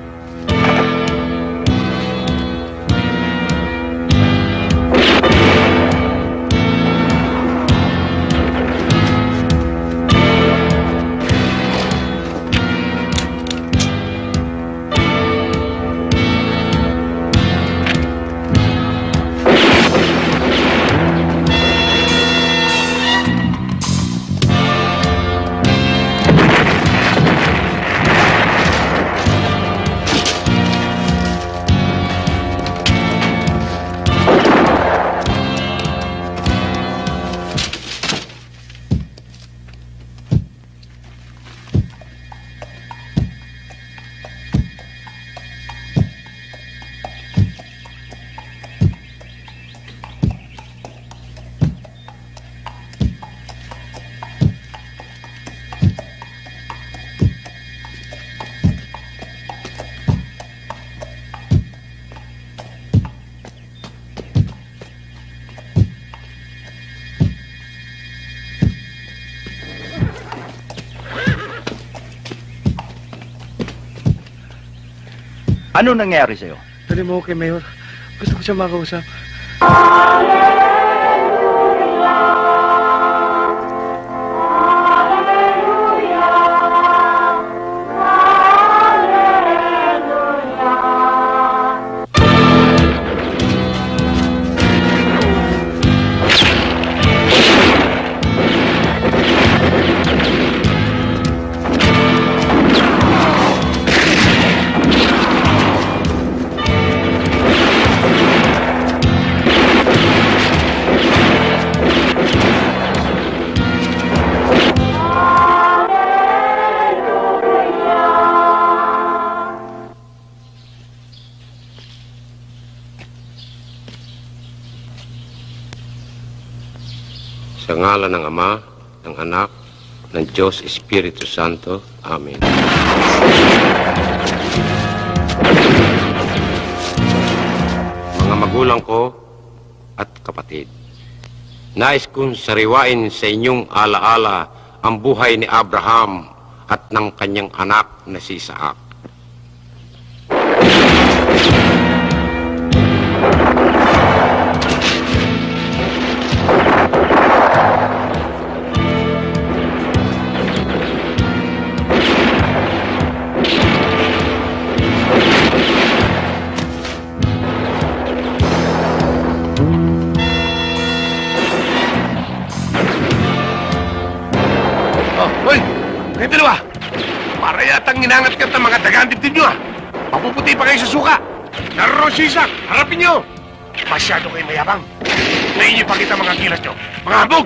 Ano nangyari sa'yo? Dali mo kay Mayor. Gusto ko siya makausap. Sa ngalan ng Ama, ng Anak, ng Diyos Espiritu Santo. Amen. Mga magulang ko at kapatid, nais kong sariwain sa inyong alaala ang buhay ni Abraham at ng kanyang anak na si Isaac. Kayong dalawa, para yatang inangat ka ng mga dagang dibdib nyo ah. Mapuputi pa kayo sa suka. Naroon si Isaac, harapin nyo. Masyado kayo mayabang. Ngayon ipakita mga kilas nyo. Mga habog!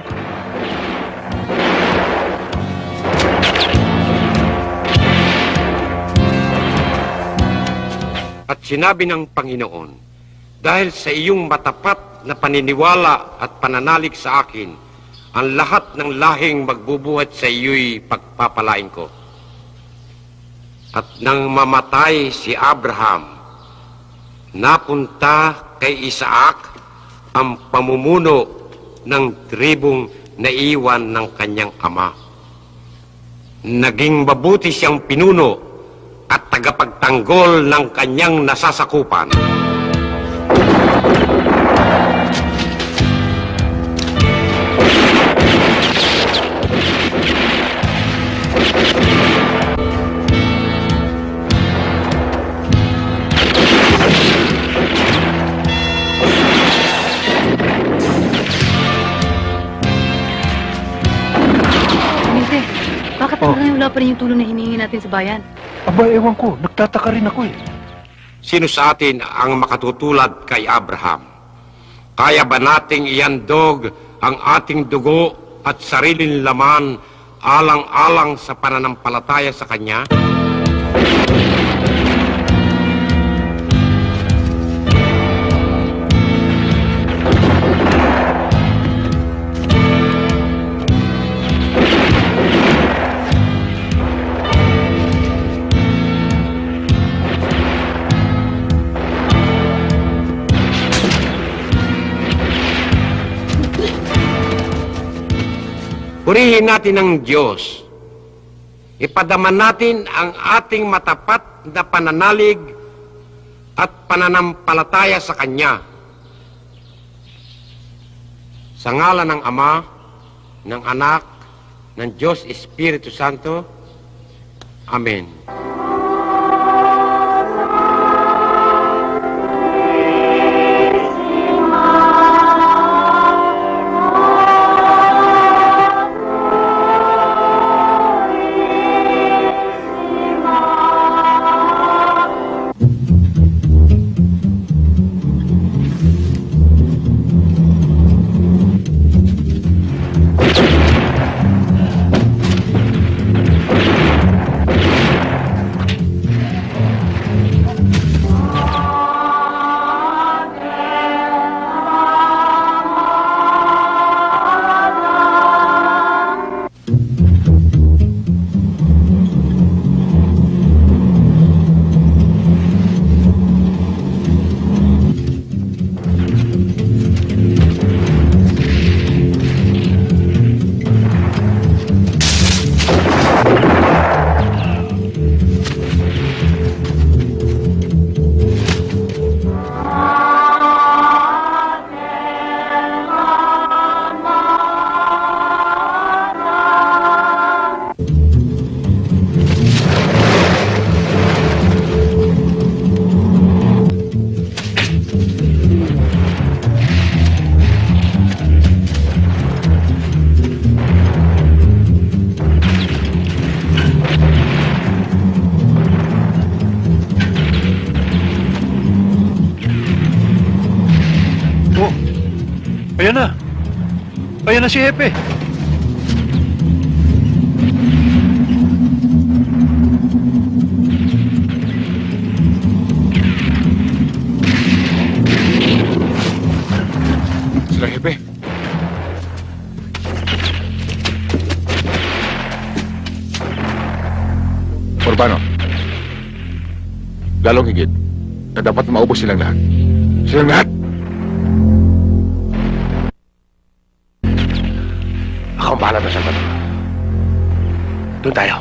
At sinabi ng Panginoon, dahil sa iyong matapat na paniniwala at pananalig sa akin, ang lahat ng lahing magbubuhat sa iyo'y pagpapalain ko. At nang mamatay si Abraham, napunta kay Isaac ang pamumuno ng tribong naiwan ng kanyang ama. Naging mabuti siyang pinuno at tagapagtanggol ng kanyang nasasakupan. pa rin yung tulong na hinihingi natin sa bayan. Aba, ewan ko. Nagtataka rin ako eh. Sino sa atin ang makatutulad kay Abraham? Kaya ba nating iandog ang ating dugo at sariling laman alang-alang sa pananampalataya sa Kanya? Purihin natin ang Diyos. Ipadaman natin ang ating matapat na pananalig at pananampalataya sa Kanya. Sa ngalan ng Ama, ng Anak, ng Diyos Espiritu Santo. Amen. Ayan na. Ayan na si Hepe. Sila Hepe. Urbano. Lalong higit na dapat maubos silang lahat. Silang lahat! Ako ang bahala na, Salvador. Doon tayo.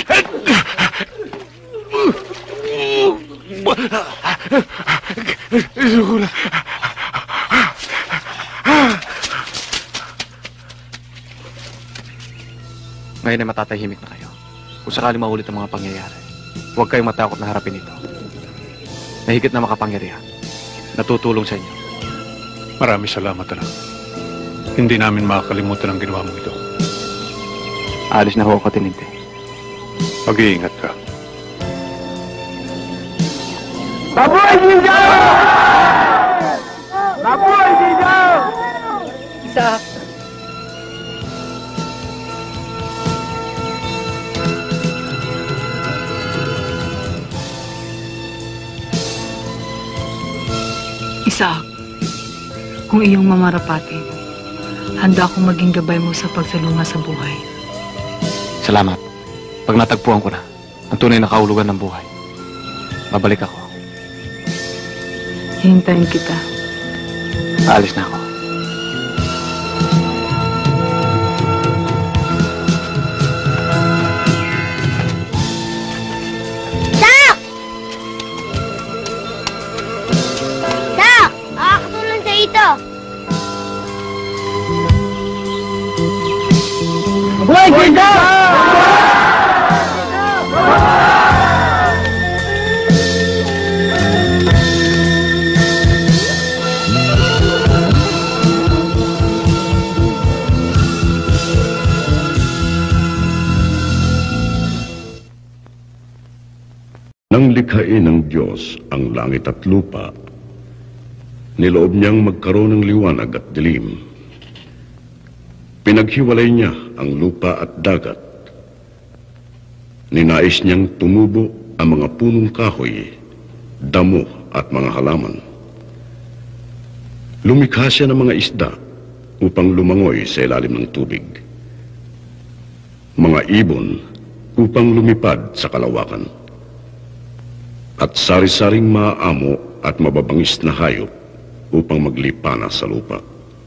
Ngayon ay matatahimik na kayo. Kung sakali maulit ang mga pangyayari, huwag kayong matakot na harapin ito. Mahigit na makapangyarihan. Natutulong sa inyo. Maraming salamat, anak. Hindi namin makakalimutan ang ginawa mo ito. Alis na ho ako, Tinente. Mag-iingat ka. Mabuhay Sigaw! Mabuhay Sigaw! Isa. Isaac, kung iyong mamarapatin, handa akong maging gabay mo sa pagsalunga sa buhay. Salamat. Pag natagpuan ko na, ang tunay na kaulugan ng buhay, babalik ako. Hihintayin kita. Aalis na ako. Mabuhay Sigaw! Nang likhain ng Diyos ang langit at lupa, niloob niyang magkaroon ng liwanag at dilim. Pinaghiwalay niya ang lupa at dagat. Ninais niyang tumubo ang mga punong kahoy, damo at mga halaman. Lumikha siya ng mga isda upang lumangoy sa ilalim ng tubig. Mga ibon upang lumipad sa kalawakan. At sari-saring maaamo at mababangis na hayop upang maglipana sa lupa.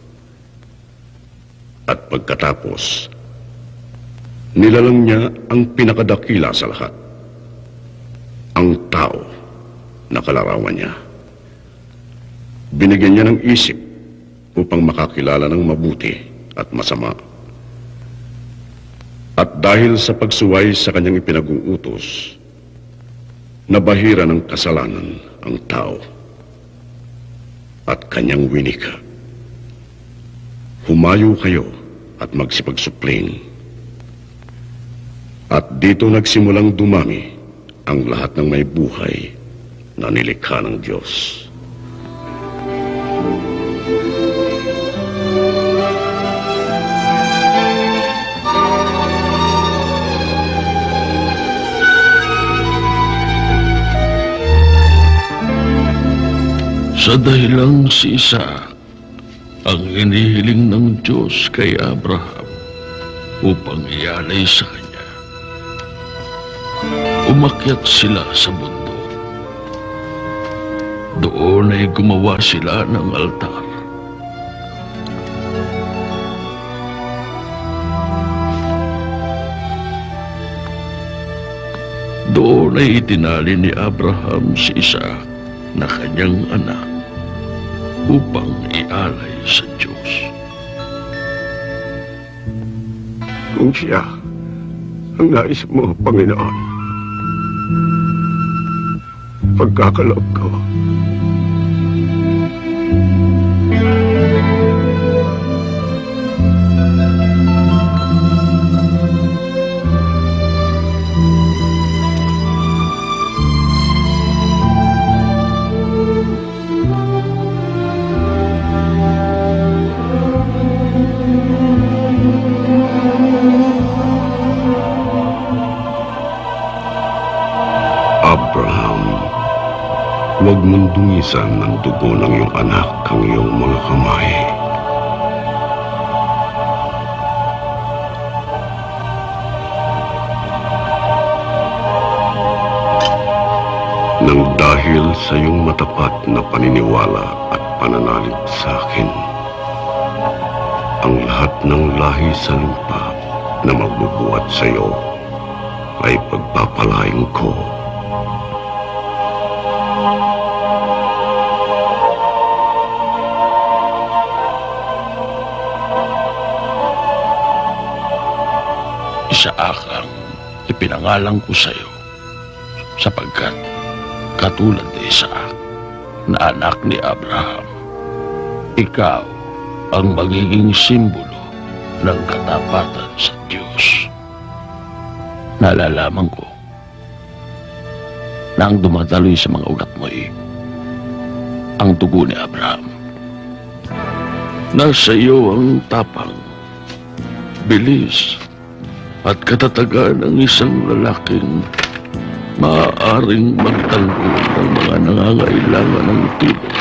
At pagkatapos, nilalang niya ang pinakadakila sa lahat, ang tao na kalarawan niya. Binigyan niya ng isip upang makakilala ng mabuti at masama. At dahil sa pagsuway sa kanyang ipinag-uutos, nabahira ng kasalanan ang tao at kanyang winika. Humayo kayo at magsipagsupling. At dito nagsimulang dumami ang lahat ng may buhay na nilikha ng Diyos. Sa dahilang si Isaac, ang hinihiling ng Diyos kay Abraham upang ialay sa kanya. Umakyat sila sa bundok. Doon ay gumawa sila ng altar. Doon ay itinali ni Abraham si Isaac na kanyang anak upang ialay sa Diyos. Kung siya ang nais mo, Panginoon, pagkakaloob ko, huwag mong dungisan ng dugo ng iyong anak ang iyong mga kamay. Nang dahil sa iyong matapat na paniniwala at pananalig sa akin, ang lahat ng lahi sa lupa na magbubuhat sa iyo ay pagpapalain ko. Isaakang ipinangalan ko sa iyo sapagkat katulad ni Isaac na anak ni Abraham, ikaw ang magiging simbolo ng katapatan sa Diyos. Nalalaman ko na ang dumadaloy sa mga ugat mo ang dugo ni Abraham. Nasa iyo ang tapang, bilis, at katatagan ng isang lalaking maaaring magtanggol ng mga nangangailangan ng tulong.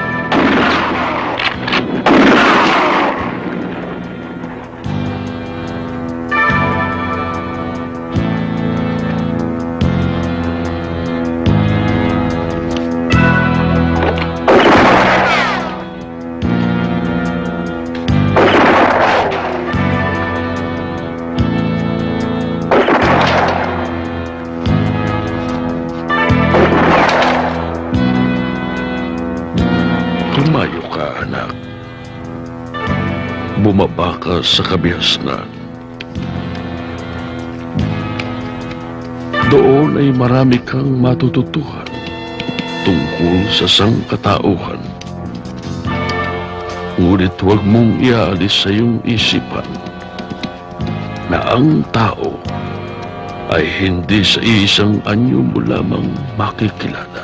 Tumayo ka, anak. Bumaba ka sa kabihasnan. Doon ay marami kang matututuhan tungkol sa sangkatauhan. Ngunit huwag mong iaalis sa iyong isipan na ang tao ay hindi sa isang anyo mo lamang makikilala.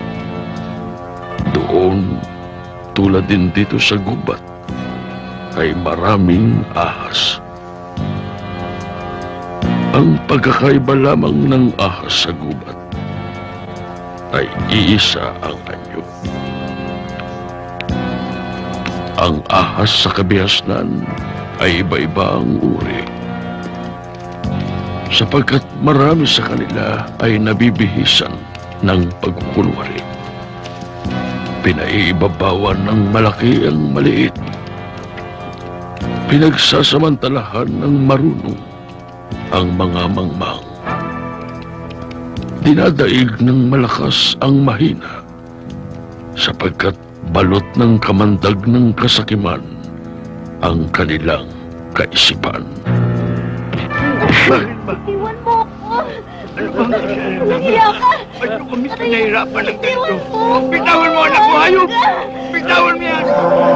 Doon, tulad din dito sa gubat, ay maraming ahas. Ang pagkakaiba lamang ng ahas sa gubat ay iisa ang anyo. Ang ahas sa kabihasnan ay iba-iba ang uri, sapagkat marami sa kanila ay nabibihisan ng pagkukunwari. Pinaibabawan ng malaki ang maliit. Pinagsasamantalahan ng marunong ang mga mangmang. Dinadaig ng malakas ang mahina, sapagkat balot ng kamandag ng kasakiman ang kanilang kaisipan. Iwan mo ako! Umiyak ka! Ba't kami nahihirapan ng ganito? Bitawan mo, anak ko! Hayop! Bitawan mo yan!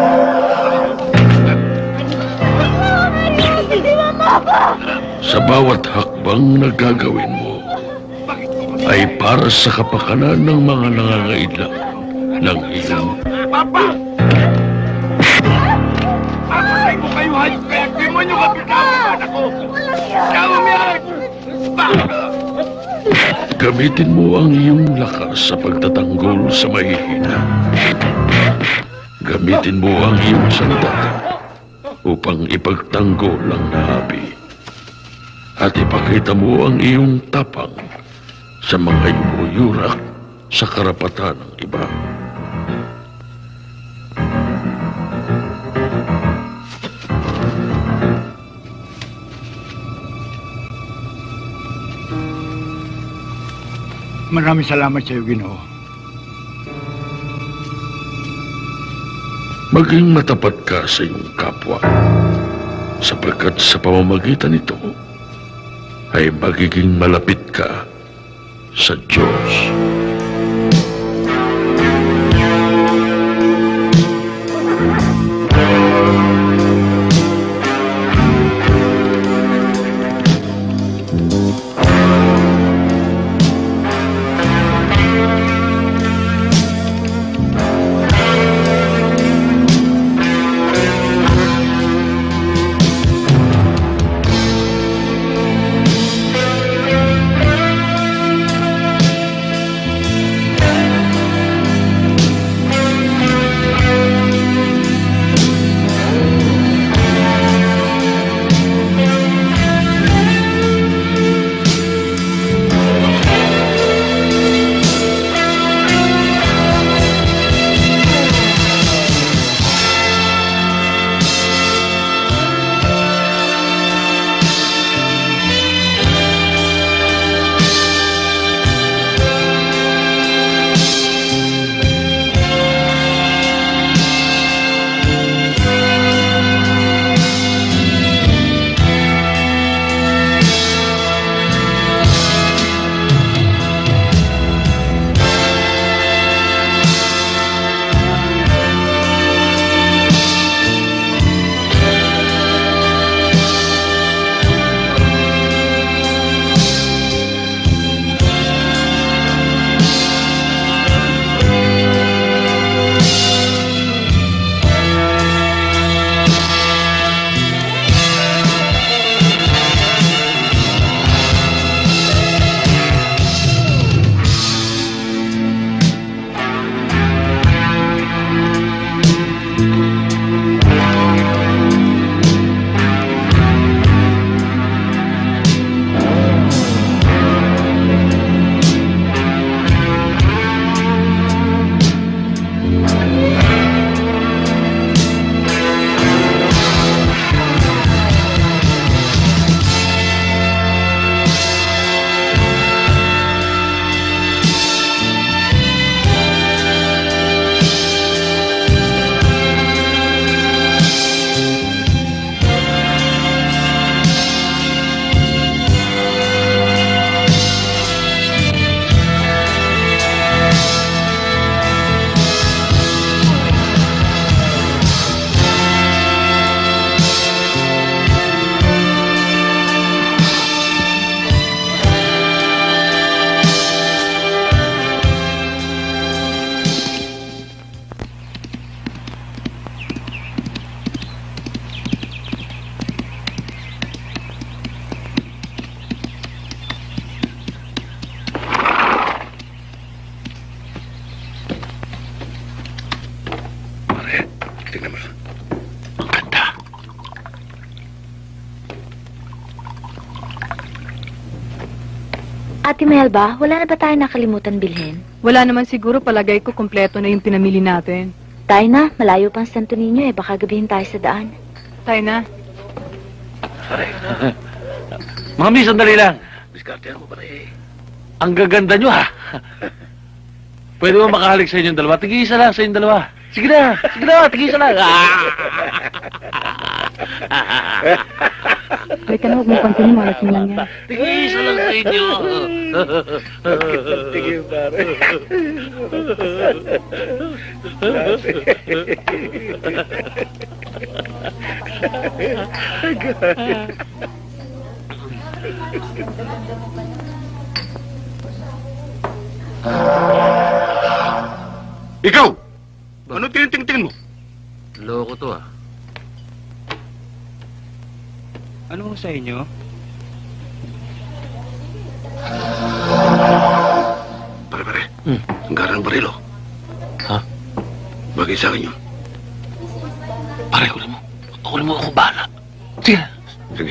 Iwan mo ako! Sa bawat hakbang na gagawin mo ay para sa kapakanan ng mga nangangailangan ng iyong Papa! Papatay ko kayo, hayop kaya! Di mo nyo kapitawan mo, anak ko! Bitawan mo yan! Gamitin mo ang iyong lakas sa pagtatanggol sa mahihina. Gamitin mo ang iyong sandata upang ipagtanggol ang nahabi. At ipakita mo ang iyong tapang sa mga yuyurak sa karapatan ng iba. Maraming salamat sa iyo, Ginoo. Maging matapat ka sa iyong kapwa, sapagkat sa pamamagitan nito ay magiging malapit ka sa Diyos. Ate Melba, wala na ba tayo nakalimutan bilhin? Wala naman siguro, palagay ko kompleto na yung pinamili natin. Tayo na, malayo pang Santo Niño eh. Baka gabihin tayo sa daan. Tayo na. Mga miss, sandali lang. Diskartehan mo pare. Ang gaganda nyo, ha? Pwede mo makahalik sa inyong dalawa? Tig-isa lang sa inyong dalawa. Sige na, tig-isa lang. Ay ka na, huwag mo pansinin, malaking lang yan. Tig-isa lang sa inyo. Tigil, pare. Ikaw! Ano tinitingtingin mo? Loko to ah. Ano sa inyo? Pare. Ang garang barilo. Ha? Bagay sa akin yun. Pare, kunin mo. Kunin mo ako bahala. Sige. Sige.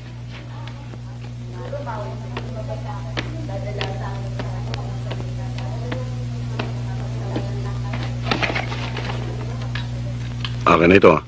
Akin na ito, ha?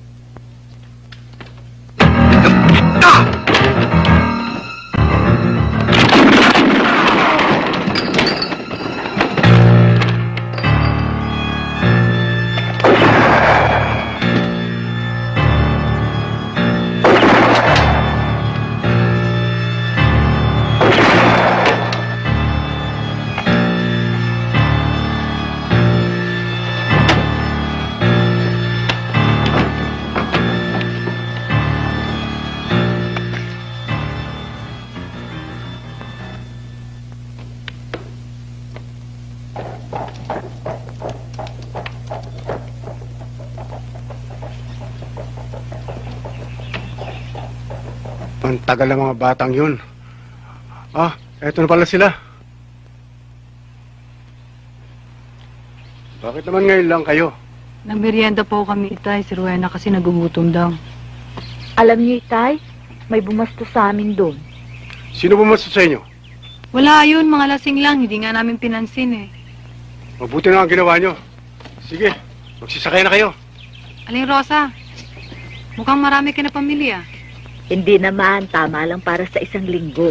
Ang tagal ng mga batang yun. Eto na pala sila. Bakit naman ngayon lang kayo? Nagmerienda po kami, Itay. Si Rowena kasi nagugutom daw. Alam niyo, Itay, may bumasto sa amin doon. Sino bumasto sa inyo? Wala yun, mga lasing lang. Hindi nga namin pinansin eh. Mabuti na ang ginawa nyo. Sige, magsisakay na kayo. Aling Rosa, mukhang marami ka na pamilya. Hindi naman, tama lang para sa isang linggo.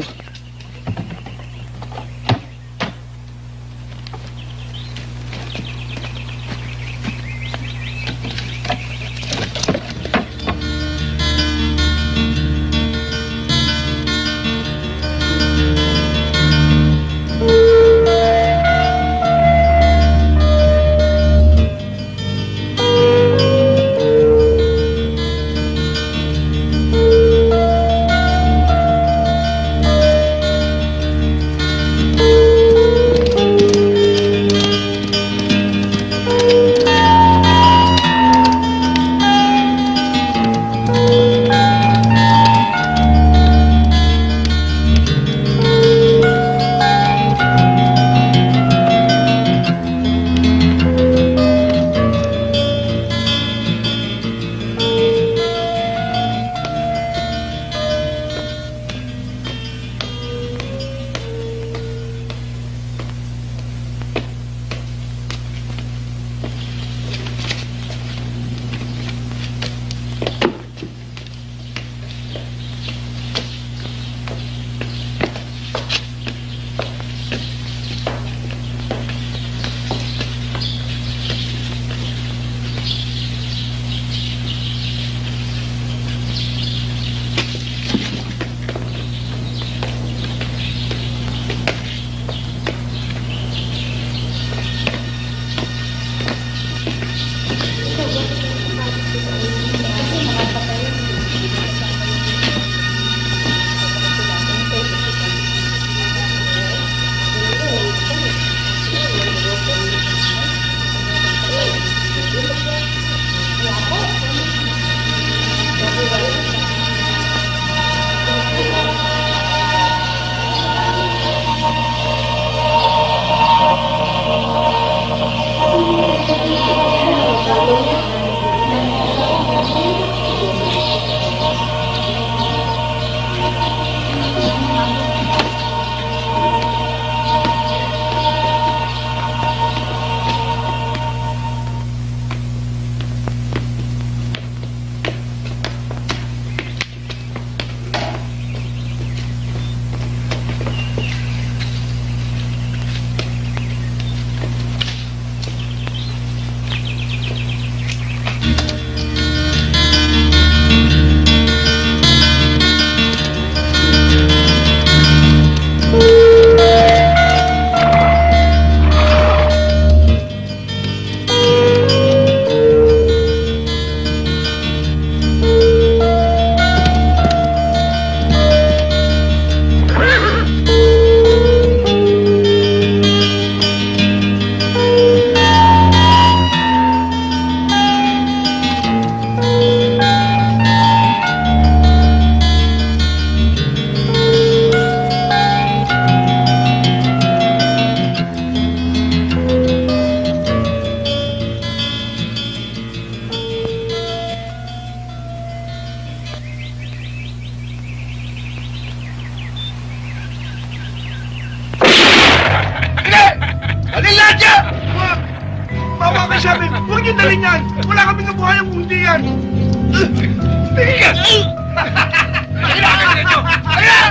Alin lahat yan! Bawa kayo sa amin! Huwag niyo dalhin yan! Wala kaming kabuhayang kundi yan! Tingin! Kailangan ninyo! Ayan!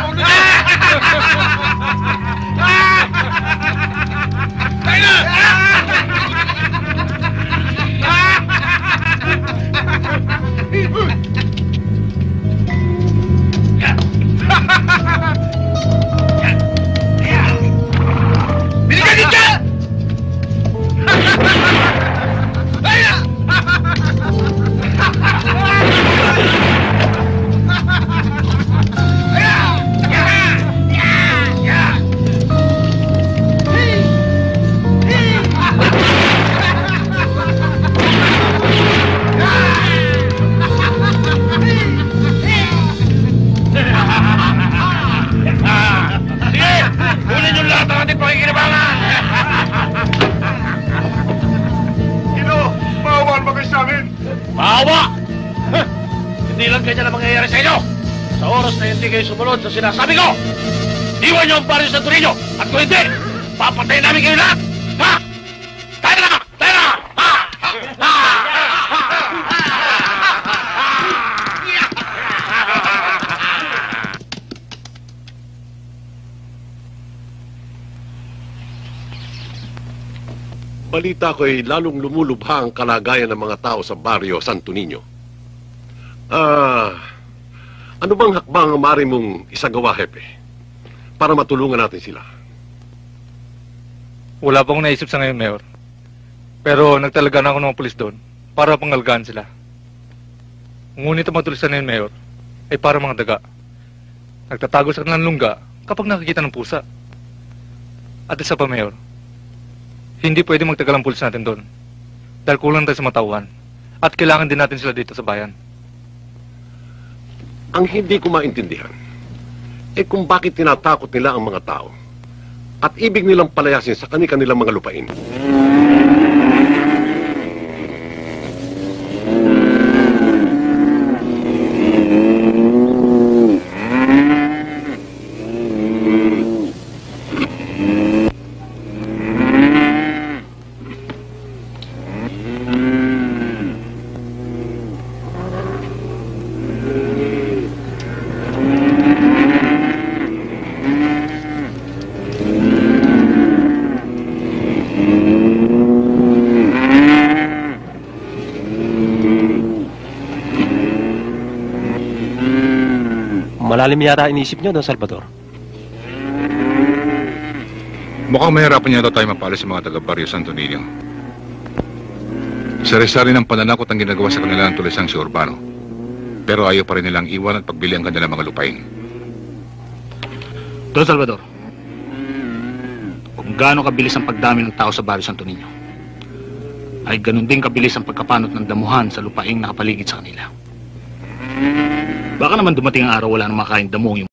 Binigyan din ka! Maawa! Hindi lang ganyan ang mangyayari sa inyo. Sa oras na hindi kayo sumunod sa sinasabi ko, iwan niyo ang baryo sa Torino. At kung hindi, papatayin namin kayo lahat. Ha? Tayo na! Tayo na! Ha? Ha? Balita ko'y lalong lumulubha ang kalagayan ng mga tao sa baryo Santo Niño. Ano bang hakbang ang maaari mong isagawa, Hepe? Para matulungan natin sila. Wala pa akong naisip sa ngayon, Mayor. Pero nagtalaga na ako ng mga pulis doon para pangalagaan sila. Ngunit ang mga tulisan na yun, Mayor, ay para mga daga. Nagtatago sa kanilang lungga kapag nakikita ng pusa. At isa pa, Mayor, hindi pwede magtagal ang pulis natin doon. Dahil kulang tayo sa matauhan. At kailangan din natin sila dito sa bayan. Ang hindi ko maintindihan, kung bakit tinatakot nila ang mga tao at ibig nilang palayasin sa kanilang mga lupain. Malalim yata inisip nyo, Don Salvador. Mukhang mahirapan yata tayo mapalo sa mga taga-baryo Santo Niño. Sari-sari ng pananakot ang ginagawa sa kanila ng tulisang si Urbano. Pero ayaw pa rin nilang iwan at pagbili ang kanilang mga lupain. Don Salvador, kung gaano kabilis ang pagdami ng tao sa baryo Santo Niño, ay ganun din kabilis ang pagkapanot ng damuhan sa lupaing nakapaligid sa kanila. Baka naman dumating ang araw wala nang makain damong yung